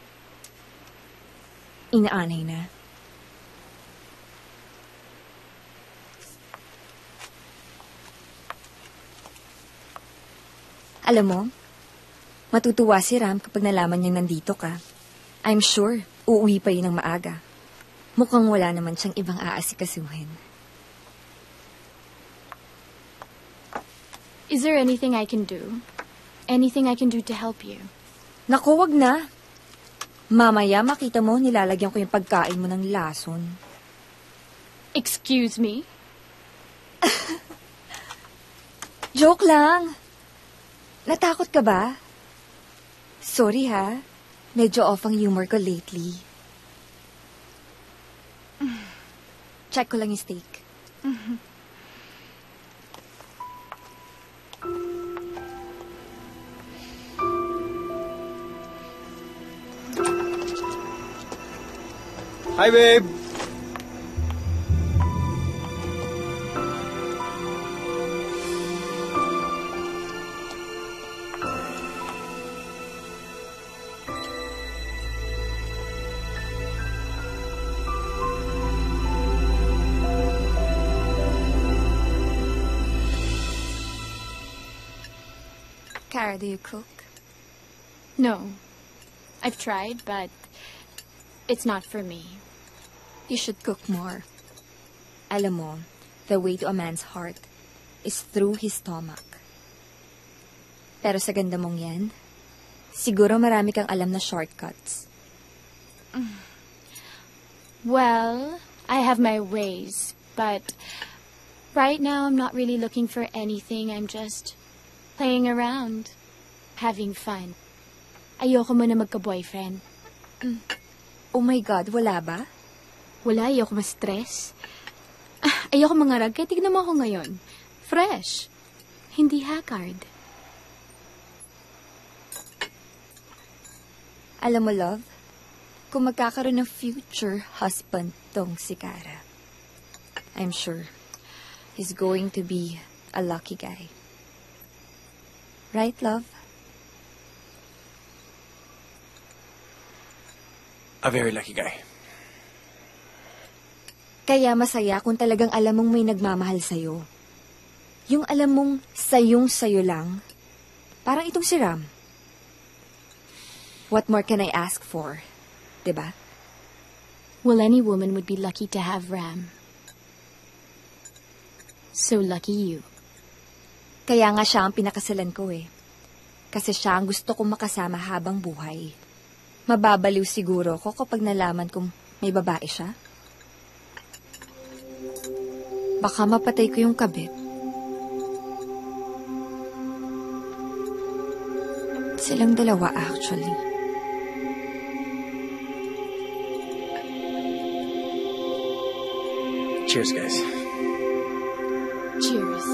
Inaanay na. Alam mo, matutuwa si Ram kapag nalaman niyang nandito ka. I'm sure, uuwi pa yun ng maaga. Mukhang wala naman siyang ibang aasikasuhin. Is there anything I can do? Anything I can do to help you? Naku, wag na. Mamaya makita mo, nilalagyan ko yung pagkain mo ng lason. Excuse me? Joke lang. Natakot ka ba? Sorry ha. Medyo off ang humor ko lately. Check ko lang yung steak. Mm-hmm. Hi, babe! Kara, do you cook? No. I've tried, but it's not for me. You should cook more. Alam mo, the way to a man's heart is through his stomach. Pero sa ganda mong yan, siguro marami kang alam na shortcuts. Well, I have my ways, but right now I'm not really looking for anything. I'm just playing around, having fun. Ayoko mo na magka-boyfriend. Oh my God, wala ba? Wala, ayoko ma-stress. Ah, ayoko mangarag, kaya tignan mo ako ngayon. Fresh. Hindi hakard. Alam mo, love, kung magkakaroon ng future husband tong si Kara, I'm sure he's going to be a lucky guy. Right, love? A very lucky guy. Kaya masaya kung talagang alam mong may nagmamahal sa'yo. Yung alam mong sayong-sayo lang, parang itong si Ram. What more can I ask for? Diba? Well, any woman would be lucky to have Ram. So lucky you. Kaya nga siya ang pinakasalan ko eh. Kasi siya ang gusto kong makasama habang buhay. Mababaliw siguro ko kapag nalaman kong may babae siya. Baka mapatay ko yung kabit. Silang dalawa actually. Cheers, guys. Cheers.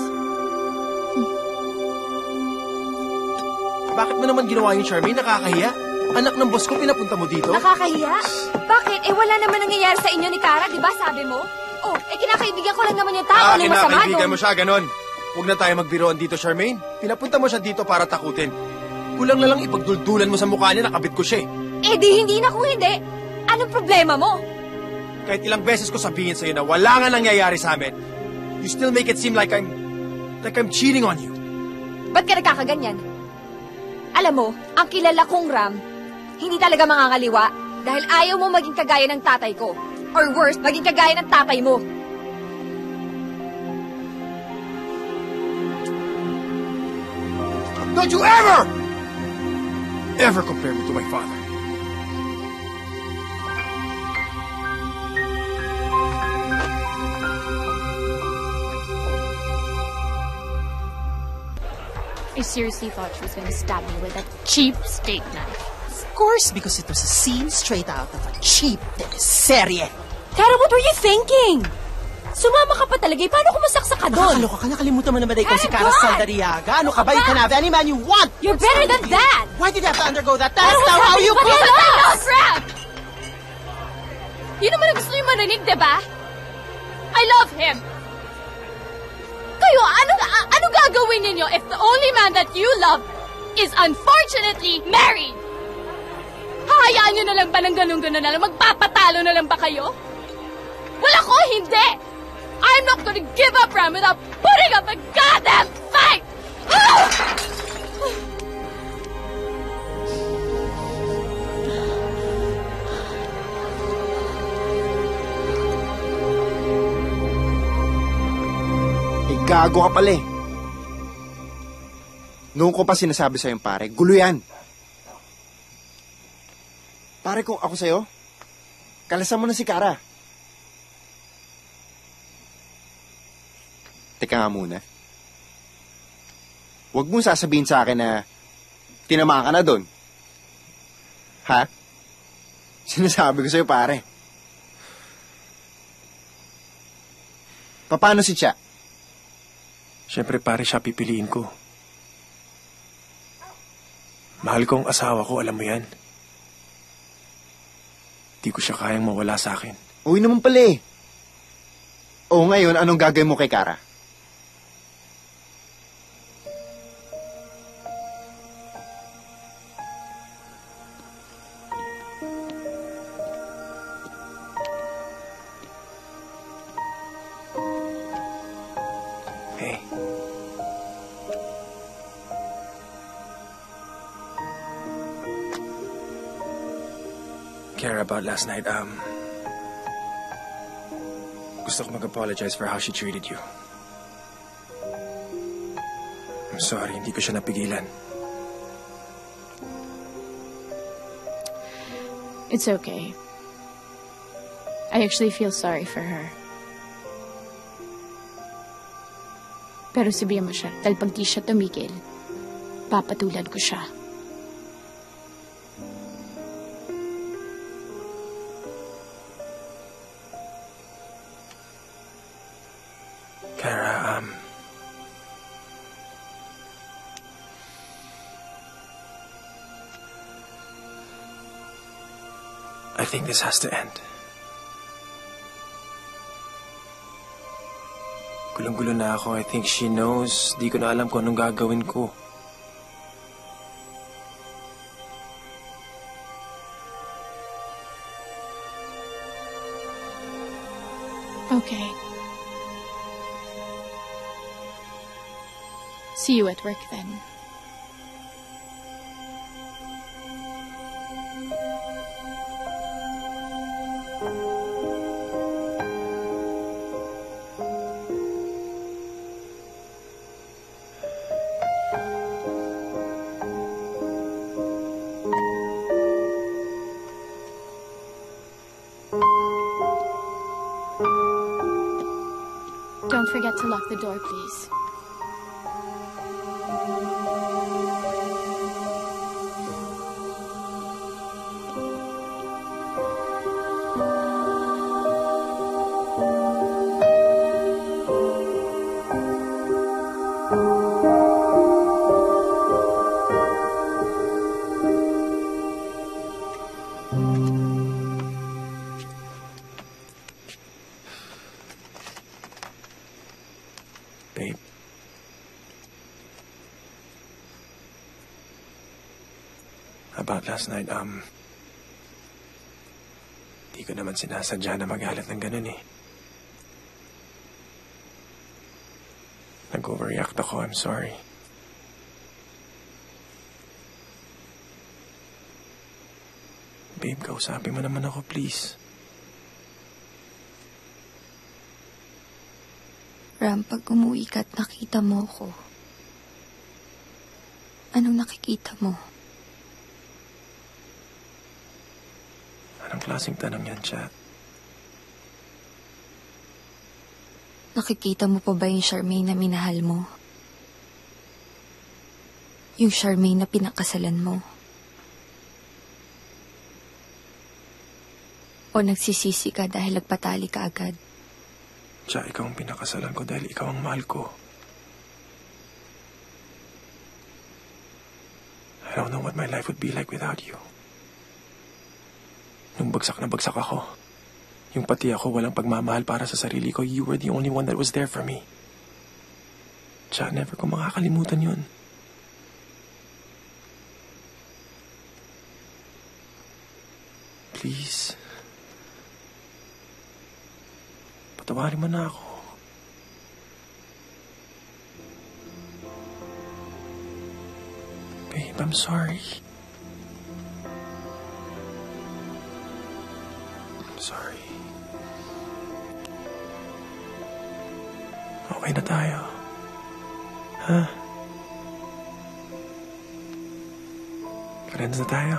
Bakit mo naman ginawa yung Charmaine? Nakakahiya. Anak ng boss ko, pinapunta mo dito? Nakakahiya? Bakit? Eh wala naman nangyayari sa inyo ni Kara, di ba? Sabi mo? Oh, eh kinakaibigan ko lang naman yung tao. Ah, Anong masama kinakaibigan doon? mo siya, ganon. Huwag na tayo magbiroan dito, Charmaine. Pinapunta mo siya dito para takutin. Kulang na lang ipagduldulan mo sa mukha niya, nakabit ko siya eh. Eh di hindi na kung hindi. Anong problema mo? Kahit ilang beses ko sabihin sa'yo na wala nga nangyayari sa amin, you still make it seem like I'm, like I'm cheating on you. Ba't ka nagkakaganyan? Alam mo, ang kilala kong Ram, hindi talaga mangangaliwa dahil ayaw mo maging kagaya ng tatay ko. Or worse, maging kagaya ng tatay mo. Don't you ever, ever compare me to my father. I seriously thought she was going to stab me with that cheap steak knife. Of course, because it was a scene straight out of a cheap teleserye. Kara, what were you thinking? Sumama ka pa talaga. Paano kung masaksak ka doon? Nakakaloka ka. Nakalimutan mo naman na ikaw Hey, si Kara what? Saldariaga. Ano ka ba? You can have any man you want. You're better than that. Why did you have to undergo that? Pero That's what's not how happening? you But cook. I love Ram! Yun naman ang gusto niyo marinig, diba? I love him! Kayo, ano, ano gagawin ninyo if the only man that you love is unfortunately married? Hahayaan nyo na lang ba ng ganun-ganun na lang? Magpapatalo na lang ba kayo? Well, ako hindi! I'm not gonna give up Ram without putting up a goddamn fight! Eh, gago ka pala eh. Noong ko pa sinasabi sa'yo, pare, gulo yan. Pare, kung ako sa'yo, kalasan mo na si Kara. Teka nga muna. Huwag mong sasabihin sa akin na tinamaan ka na doon. Ha? Sinasabi ko sa'yo, pare. Paano si Cha? Siyempre, pare, siya pipiliin ko. Mahal ko ang asawa ko, alam mo yan. Di ko siya kayang mawala sa akin. Uy naman pala eh. O ngayon, anong gagawin mo kay Kara? Hey. Kara, about last night, um... gusto ko mag-apologize for how she treated you. I'm sorry, hindi ko siya napigilan. It's okay. I actually feel sorry for her. Pero sabihan mo siya, dahil pag di siya tumigil, papatulan ko siya. Kara, um... I think this has to end. Gulong-gulo na ako. I think she knows. Di ko na alam kung anong gagawin ko. Okay. See you at work then. Don't forget to lock the door, please. Babe. About last night, um... di ko naman sinasadya na magalit ng ganun eh. Nag-overreact ako, I'm sorry. Babe, kausapin mo naman ako, please. Ram, pag umuwi ka at nakita mo ko, anong nakikita mo? Anong klaseng tanong yan, Chat? Nakikita mo pa ba yung Charmaine na minahal mo? Yung Charmaine na pinakasalan mo? O nagsisisi ka dahil nagpatali ka agad? Tsaka ikaw ang pinakasalan ko dahil ikaw ang mahal ko. I don't know what my life would be like without you. Nung bagsak na bagsak ako, yung pati ako walang pagmamahal para sa sarili ko, you were the only one that was there for me. Tsaka never ko makakalimutan yun. Please. Patawarin mo na ako. Babe, I'm sorry. I'm sorry. Okay na tayo. Ha? Friends na tayo.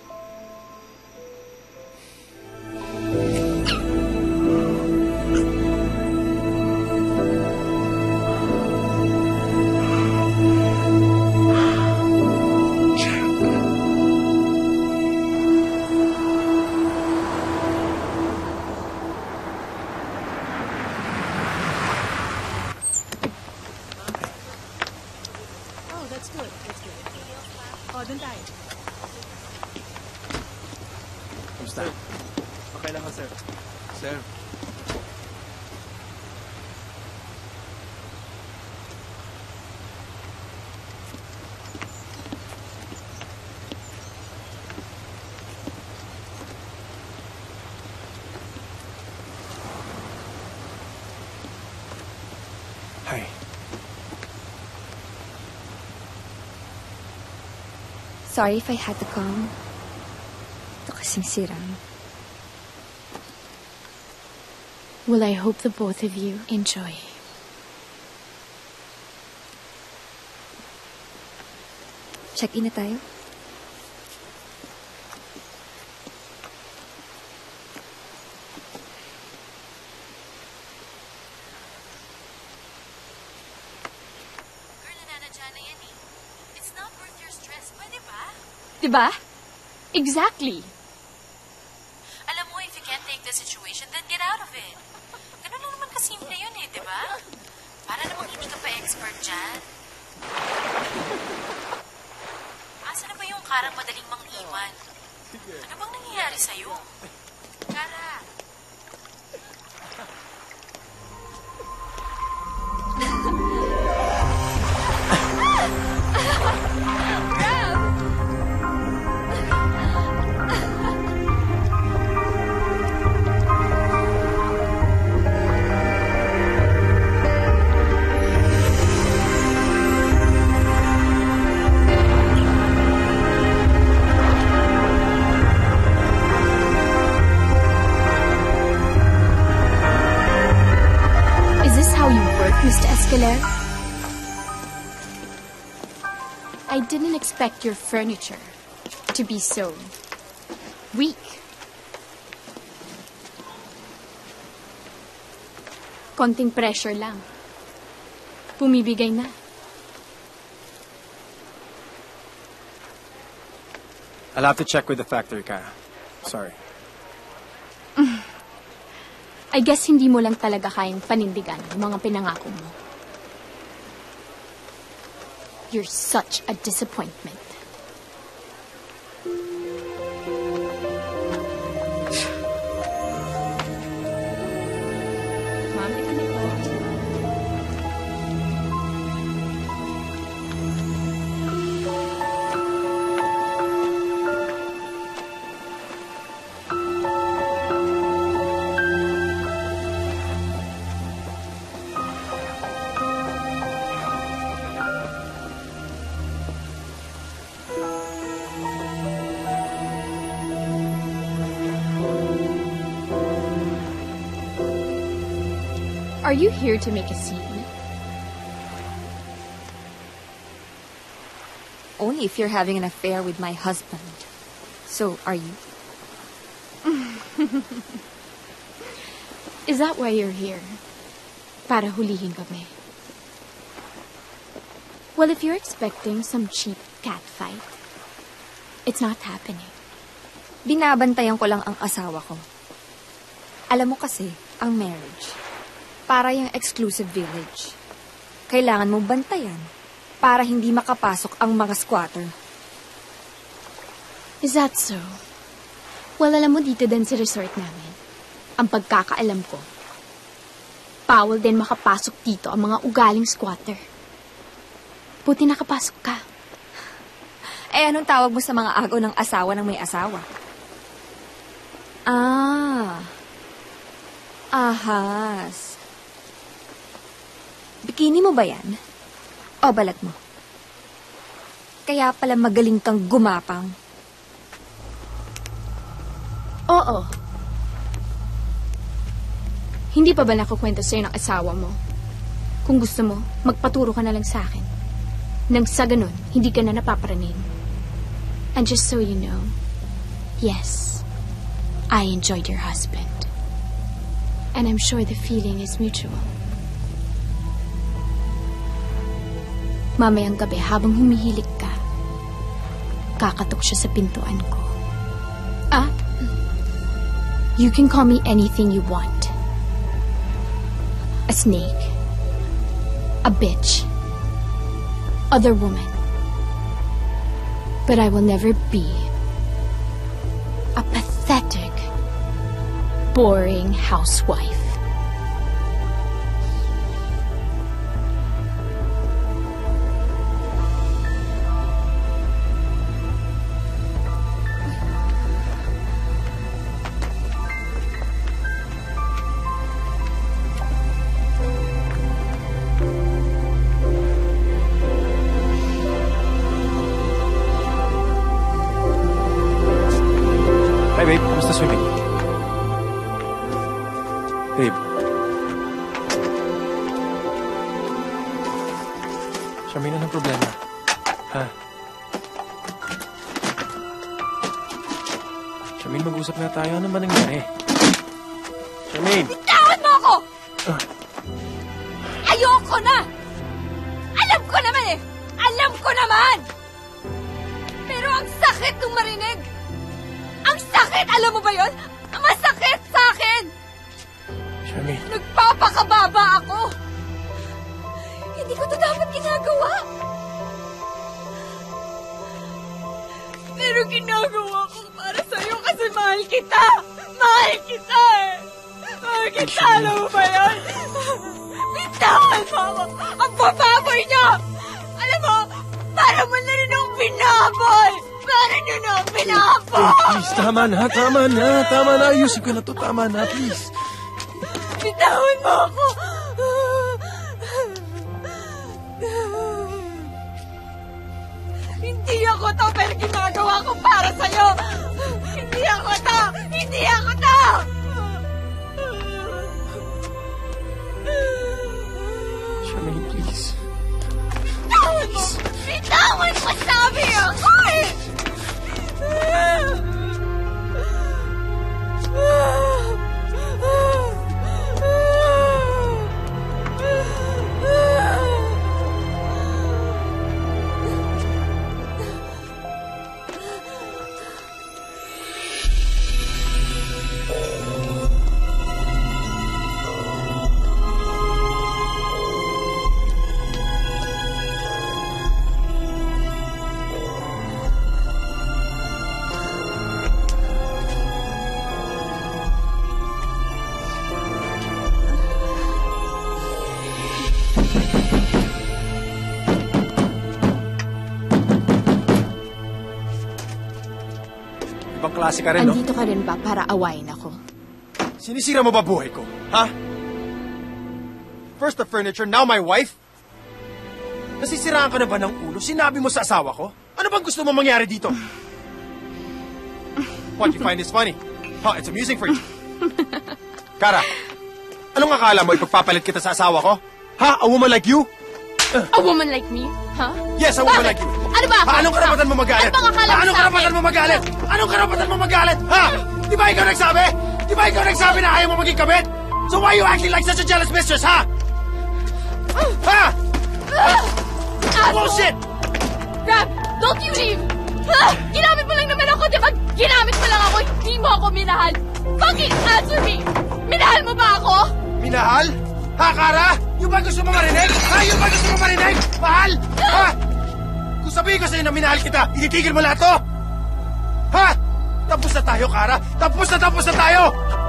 Hi. Sorry if I had to come. Ito kasing si Ram. Well, I hope the both of you enjoy. Check-in na tayo. It's not worth your stress, pwede ba? Diba? Exactly. Alam mo, if you can't take the situation, then get out of it. Ganun lang naman kasimple yun eh, di ba? Para namang hindi ka pa expert dyan. Asa na ba yung karang madaling mang-iwan? Ano bang nangyayari sa'yo? Kara! Mister Escalera? I didn't expect your furniture to be so weak. Konting pressure lang. Bumibigay na. I'll have to check with the factory, Kara. Sorry. I guess hindi mo lang talaga kayang panindigan ang mga pinangako mo. You're such a disappointment. Ma'am, ito na po. Are you here to make a scene? Only if you're having an affair with my husband. So, are you? Is that why you're here? Para hulihin kami? Well, if you're expecting some cheap cat fight, it's not happening. Binabantayan ko lang ang asawa ko. Alam mo kasi, ang marriage, para yung exclusive village. Kailangan mo bantayan para hindi makapasok ang mga squatter. Is that so? Well, alam mo dito din sa resort namin. Ang pagkakaalam ko, bawal din makapasok dito ang mga ugaling squatter. Buti nakapasok ka. Eh, anong tawag mo sa mga agaw ng asawa ng may asawa? Ah. Ahas. Bikini mo ba yan? O balat mo? Kaya pala magaling kang gumapang. Oo. Hindi pa ba nakukwento sa'yo ng asawa mo? Kung gusto mo, magpaturo ka na lang sa akin. Nang sa ganun, hindi ka na napaparaning. And just so you know, yes, I enjoyed your husband. And I'm sure the feeling is mutual. Mamayang gabi, habang humihilik ka, kakatok siya sa pintuan ko. Ah? You can call me anything you want. A snake. A bitch. Other woman. But I will never be a pathetic, boring housewife. Hi, babe. Kamusta swimming? Babe, Charmaine, anong problema? Ha? Charmaine, mag-usap na tayo. Ano ba nangyari? Charmaine! Bitawan mo ako! Ah. Ayoko na! Alam ko naman eh! Alam ko naman! Pero ang sakit nung marinig! Ang sakit! Alam mo ba yon? Masakit sa akin! Charmaine. Nagpapakababa ako! Hindi ko ito dapat ginagawa! Pero ginagawa ko para sa'yo kasi mahal kita! Mahal kita eh! Mahal kita! Alam mo ba yan? Bitawan mo ako! Ang bababoy niyo! Alam mo, para mo na rin akong binaboy! Para nyo na akong binaboy! Hey, please, tama na, tama na, tama na. Ayusin ko na to, tama na, please. Bitawan mo ako! Hindi ako to, pero ginagawa ko para sa'yo! Hindi ako to! Hindi ako to! Charmaine, please. Bitawan mo! Bitawan mo! Sabi ako eh! Ibang klase ka rin, no? Andito ka rin ba para awayin ako? Sinisira mo ba buhay ko? Ha? First the furniture, now my wife? Nasisiraan ka na ba ng ulo? Sinabi mo sa asawa ko? Ano bang gusto mo mangyari dito? What, you find this funny? Huh, it's amusing for you. Kara, anong akala mo ipagpapalit kita sa asawa ko? Ha? A woman like you? A woman like me? Huh? Yes, a woman like you. Ano ba ako? Ha, anong karapatan mo magalit? Ano bang akala mo Ha, anong sa karapatan akin? mo magalit? Anong karapatan mo magalit? Ha? Di ba ikaw nagsabi? Di ba ikaw nagsabi na ayaw mo maging kabit? So why are you acting like such a jealous mistress, ha? Ha? Bullshit! Ram, don't you leave! Ha? Ginamit mo lang naman ako, di ba? Ginamit mo lang ako, hindi mo ako minahal. Fucking answer me! Minahal mo ba ako? Minahal? Ha, Kara? Yung ba gusto mo marinig? Ha? Yung ba gusto mo marinig? Mahal? Ha? Kung sabihin ko sa'yo na minahal kita, ititigil mo lahat to? Ha? Tapos na tayo, Kara. Tapos na tapos na tayo!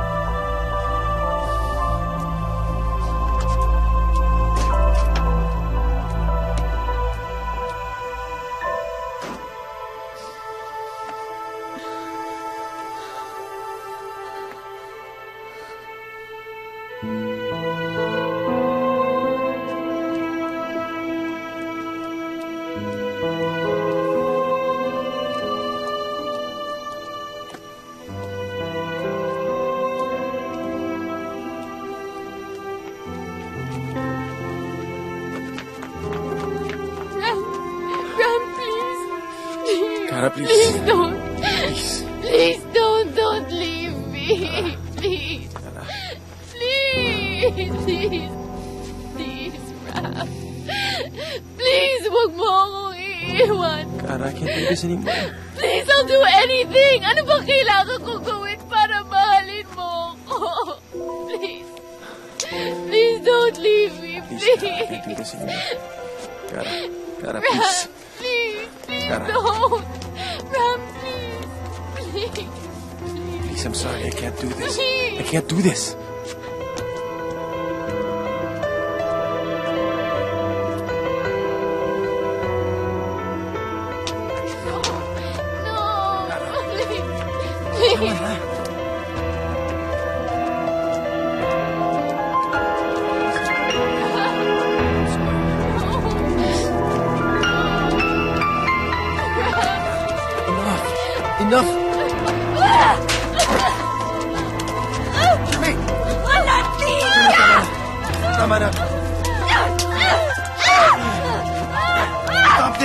Kara, please. Please don't. Please. Please don't, don't leave me. Please. Please. Please. Please, Ram. Please, wag mo akong iiwan. Kara, I can't do this anymore. Please, I'll do anything. Ano ba kailangan ko gawin para mahalin mo ako? Please. Please don't leave me. Please, Please. Kara, I can't do this anymore. Kara, Kara, Ram, please. please. Please Kara. don't. Ram, please. Please. Please, I'm sorry. I can't do this. Please. I can't do this. Please. Enough! Hey! Wala, please! Tama na. Tama na.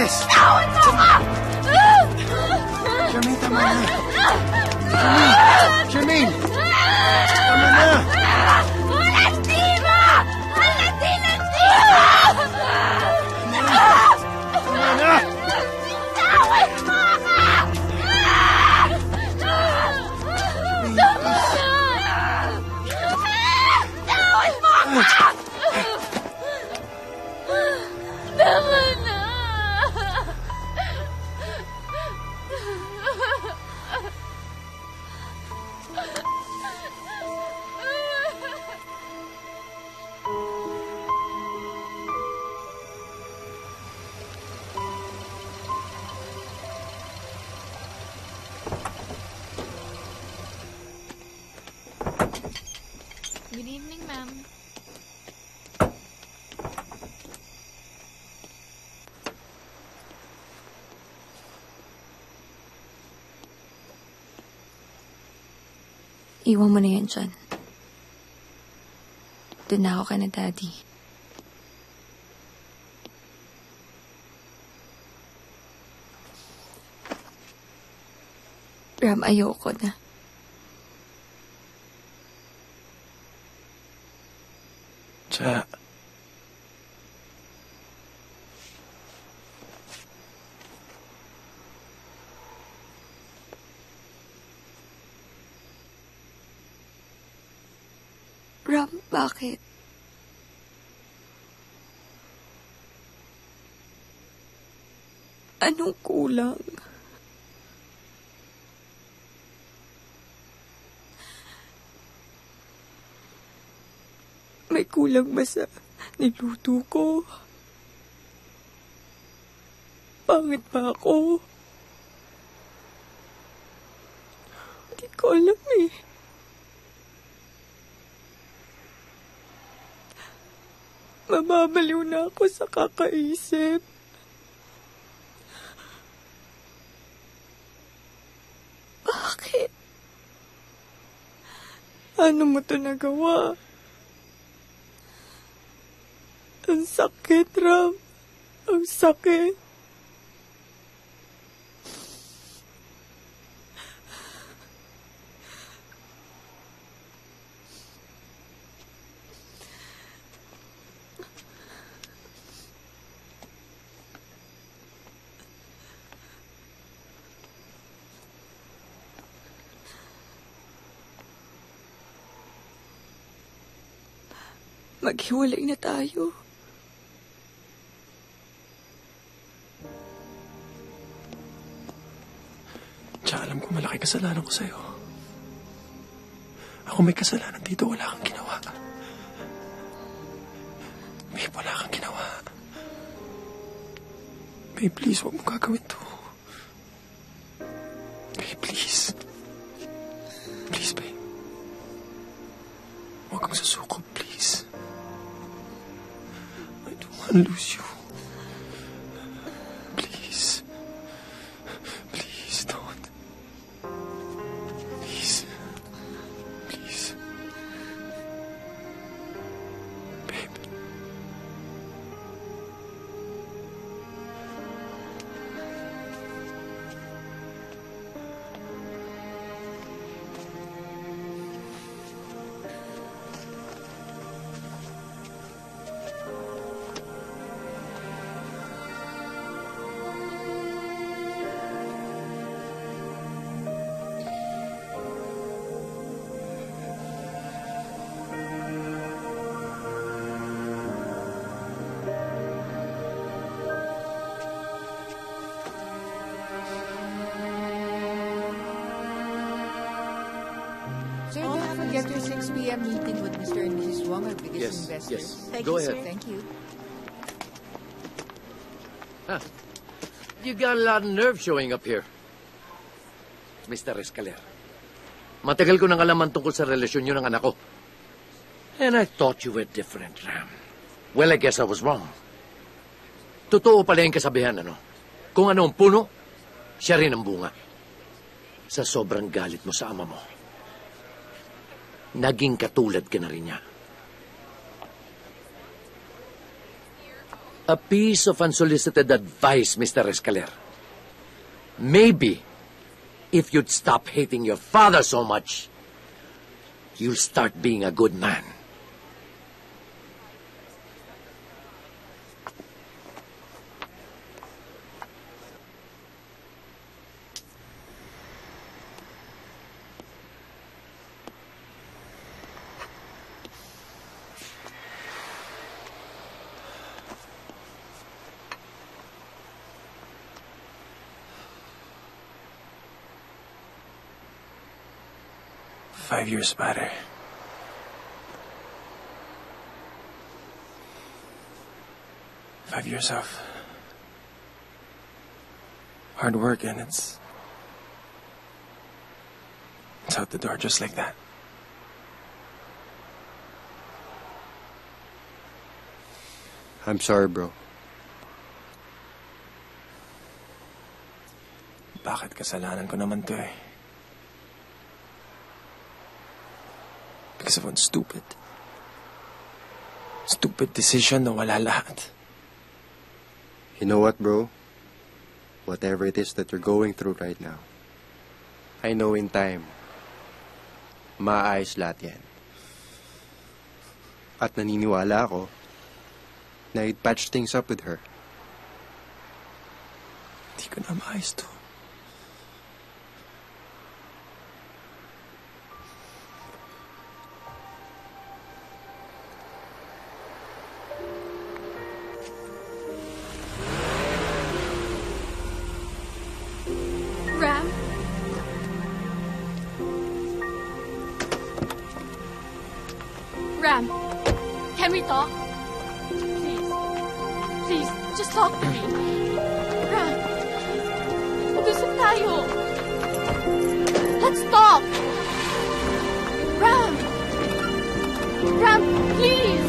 Reyes! Tawan mo ka! Charmaine, tama na! Charmaine! Tama na! Valentina! Valentina! Tama na! Tawan mo ka! Tama na! Tawan mo ka! Tama na! Good evening, ma'am. Iwan mo na yan dyan. Doon na ako ka na, Daddy. Ram, ayoko na. Cha. Ram, bakit? Anong kulang? May kulang ba sa niluto ko? Pangit ba ako? Hindi ko alam eh. Mababaliw na ako sa kakaisip. Bakit? Ano mo to nagawa? Ang sakit, Ram. Ang sakit. Maghiwalay na tayo. Cha, alam ko malaki kasalanan ko sa'yo. Ako may kasalanan dito, wala kang ginawa. Babe, wala kang ginawa. Babe, please, huwag mong gagawin to. Babe, please. Please, babe. Huwag kang susuko, please. I don't want to lose you. Please. Please, don't. Please. Please. Babe. Sir, don't forget your six p m meeting with Mister and Missus Wong, our biggest Yes, investors. yes. Thank Go you, ahead. sir. Thank you. Huh. You got a lot of nerve showing up here. Mister Escaler, matagal ko nang alaman tungkol sa relasyon niyo ng anak ko. And I thought you were different, Ram. Well, I guess I was wrong. Totoo pala yung kasabihan, ano? Kung ano ang puno, siya rin ang bunga. Sa sobrang galit mo sa ama mo, naging katulad ka na rin niya. A piece of unsolicited advice, Mister Escaler. Maybe, if you'd stop hating your father so much, you'll start being a good man. Five years, padre. Five years of hard work, and it's it's out the door just like that. I'm sorry, bro. Bakit kasalanan ko naman to eh? Because of one stupid, stupid decision na wala lahat. You know what, bro? Whatever it is that you're going through right now, I know in time, maayos lahat yan. At naniniwala ako na you'd patch things up with her. Hindi ko na maayos to. Ram? Ram, can we talk? Please. Please, just talk to me. Ram, mag-usap tayo. Let's talk. Ram. Ram, please.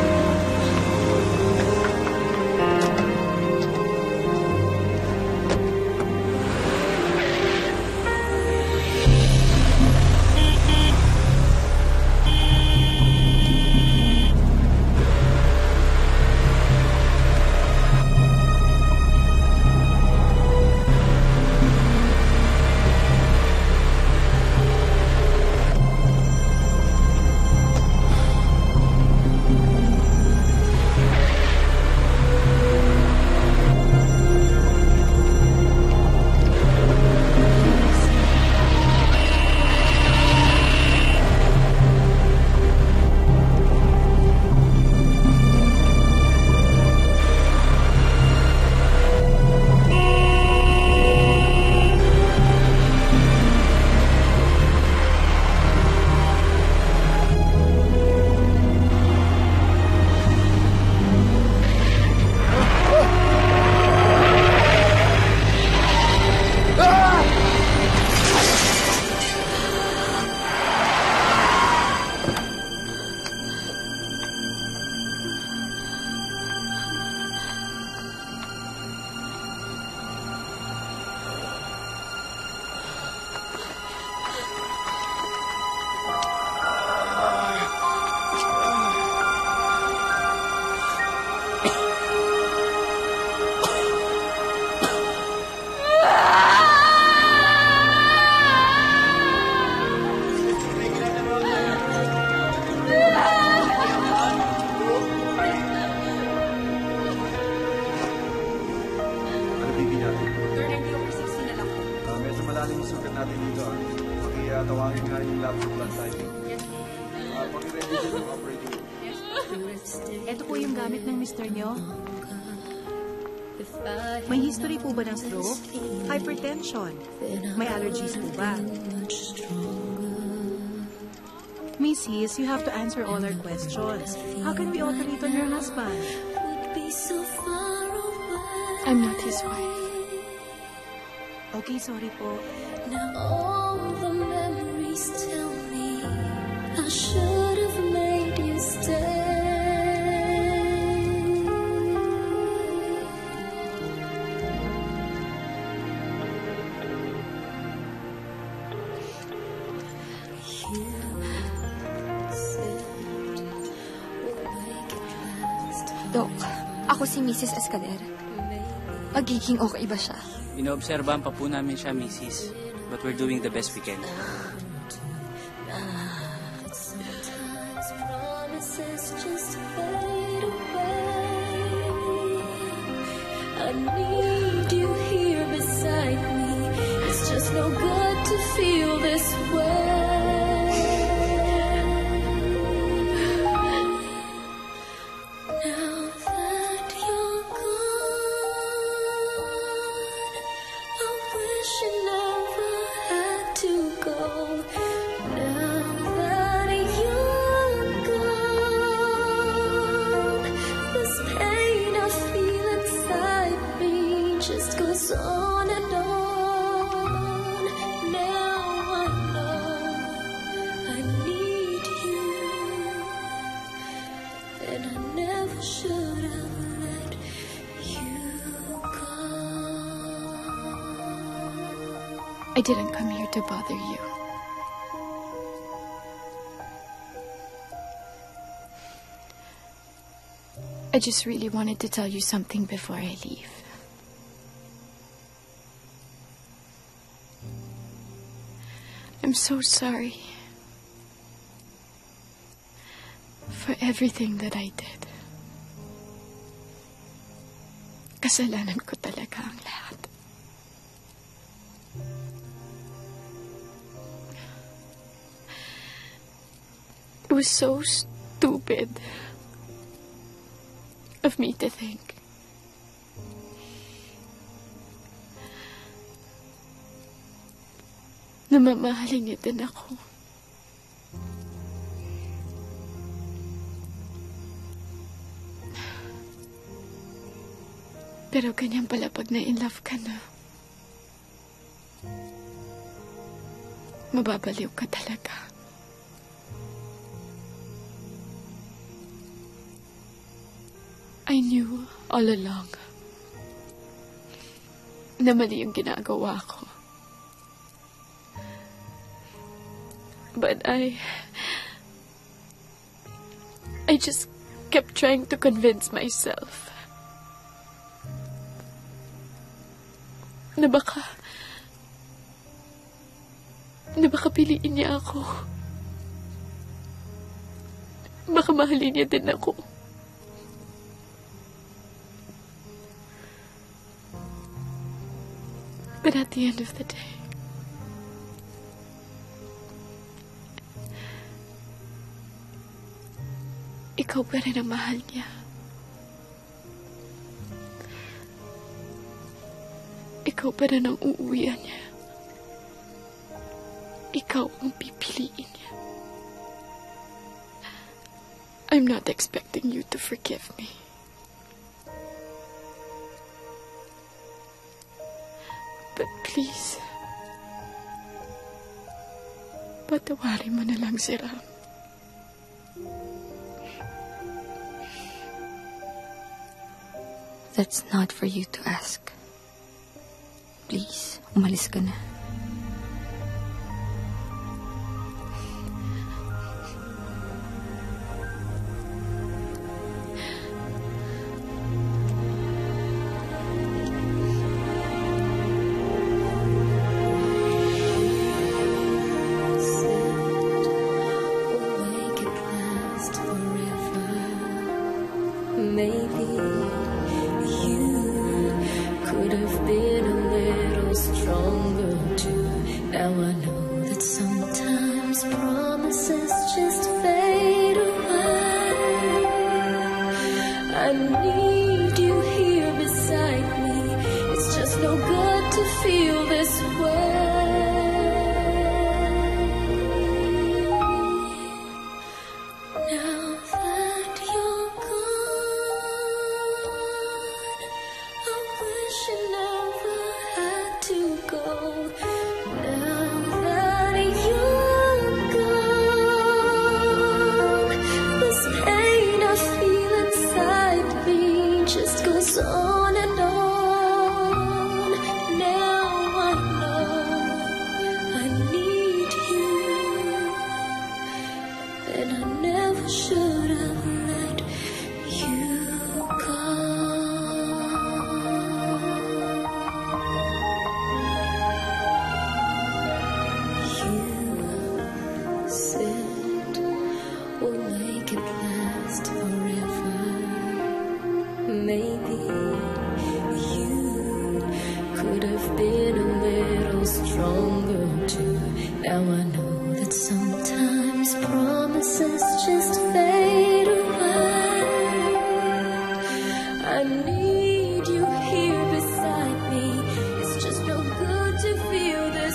Ito po yung gamit ng mister nyo. May history po ba ng stroke? Hypertension? May allergies po ba? Missus, you have to answer all our questions. How can we operate on your husband? I'm not his wife. Okay, sorry po. All the memories tell me I should have made you stay. Dok, ako si Missus Escaler. Magiging okay ba siya? Inoobserbahan pa po namin siya, Missus But we're doing the best we can. I need you here beside me. It's just no good to feel this way. Now that you're gone, I wish you never had to go. Now that you're gone, this pain I feel inside me just goes on and on. Now I know I need you, and I never should have let you go. I didn't come here to bother you. I just really wanted to tell you something before I leave. I'm so sorry for everything that I did. Kasalanan ko talaga ang lahat. It was so stupid of me to think na mamahalin niya din ako. Pero ganyan pala pag na-in love ka na. Mababaliw ka talaga. I knew all along na mali yung ginagawa ko. But I... I just kept trying to convince myself na baka... na baka piliin niya ako. Baka mahalin niya din ako. But at the end of the day, ikaw pa rin ang mahal niya. Ikaw pa rin ang uuwian niya. Ikaw ang pipiliin niya. I'm not expecting you to forgive me. But please, patawarin mo na lang si Ram. That's not for you to ask. Please, umalis ka na. Maybe you could have been a little stronger too. Now I know that sometimes promises just fade away. I need you here beside me. It's just no good to feel this way. On and on. Now I know I need you, and I never should have let you go. make it last forever. Maybe you could have been a little stronger too. Now I know that sometimes promises just fade away. I need you here beside me. It's just no good to feel this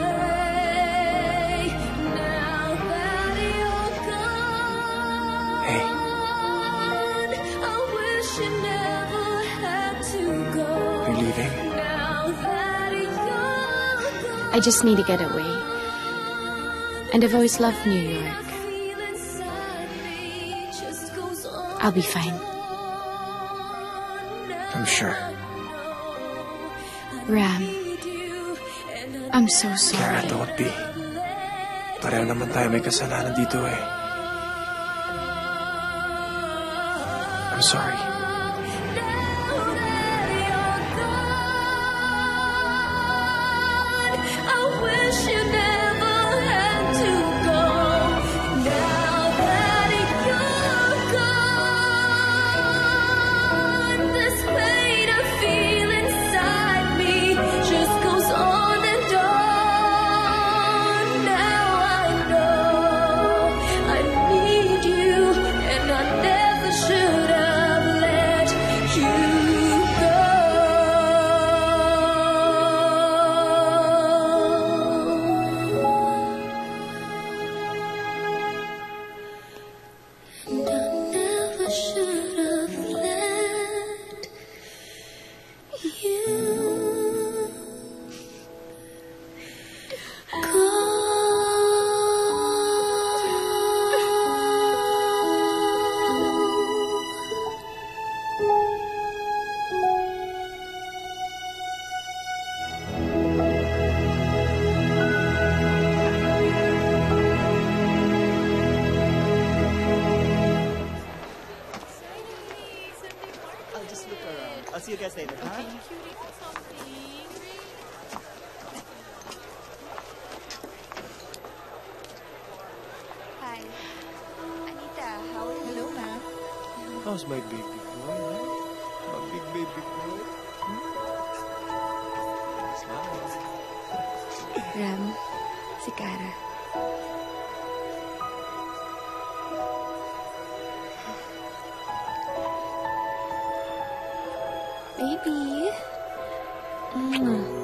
way. Now that you're gone, Hey. I wish you never had to go. You're leaving? Now that you're gone, I just need to get away. And I've always loved New York. I'll be fine. I'm sure. Ram, I'm so sorry. Kara, don't be. Pareho naman tayo may kasalanan dito eh. I'm sorry. I wish you never had to go. Now that you're gone, this pain I feel inside me just goes on and on. Now I know I need you, and I never should have let you go. And I never should have let you I'll just look around. I'll see you guys later, huh? Hi. Anita, how are you? Hello, ma'am. How's my baby boy, huh? My big baby boy. Ram, si Kara. Baby. Mm.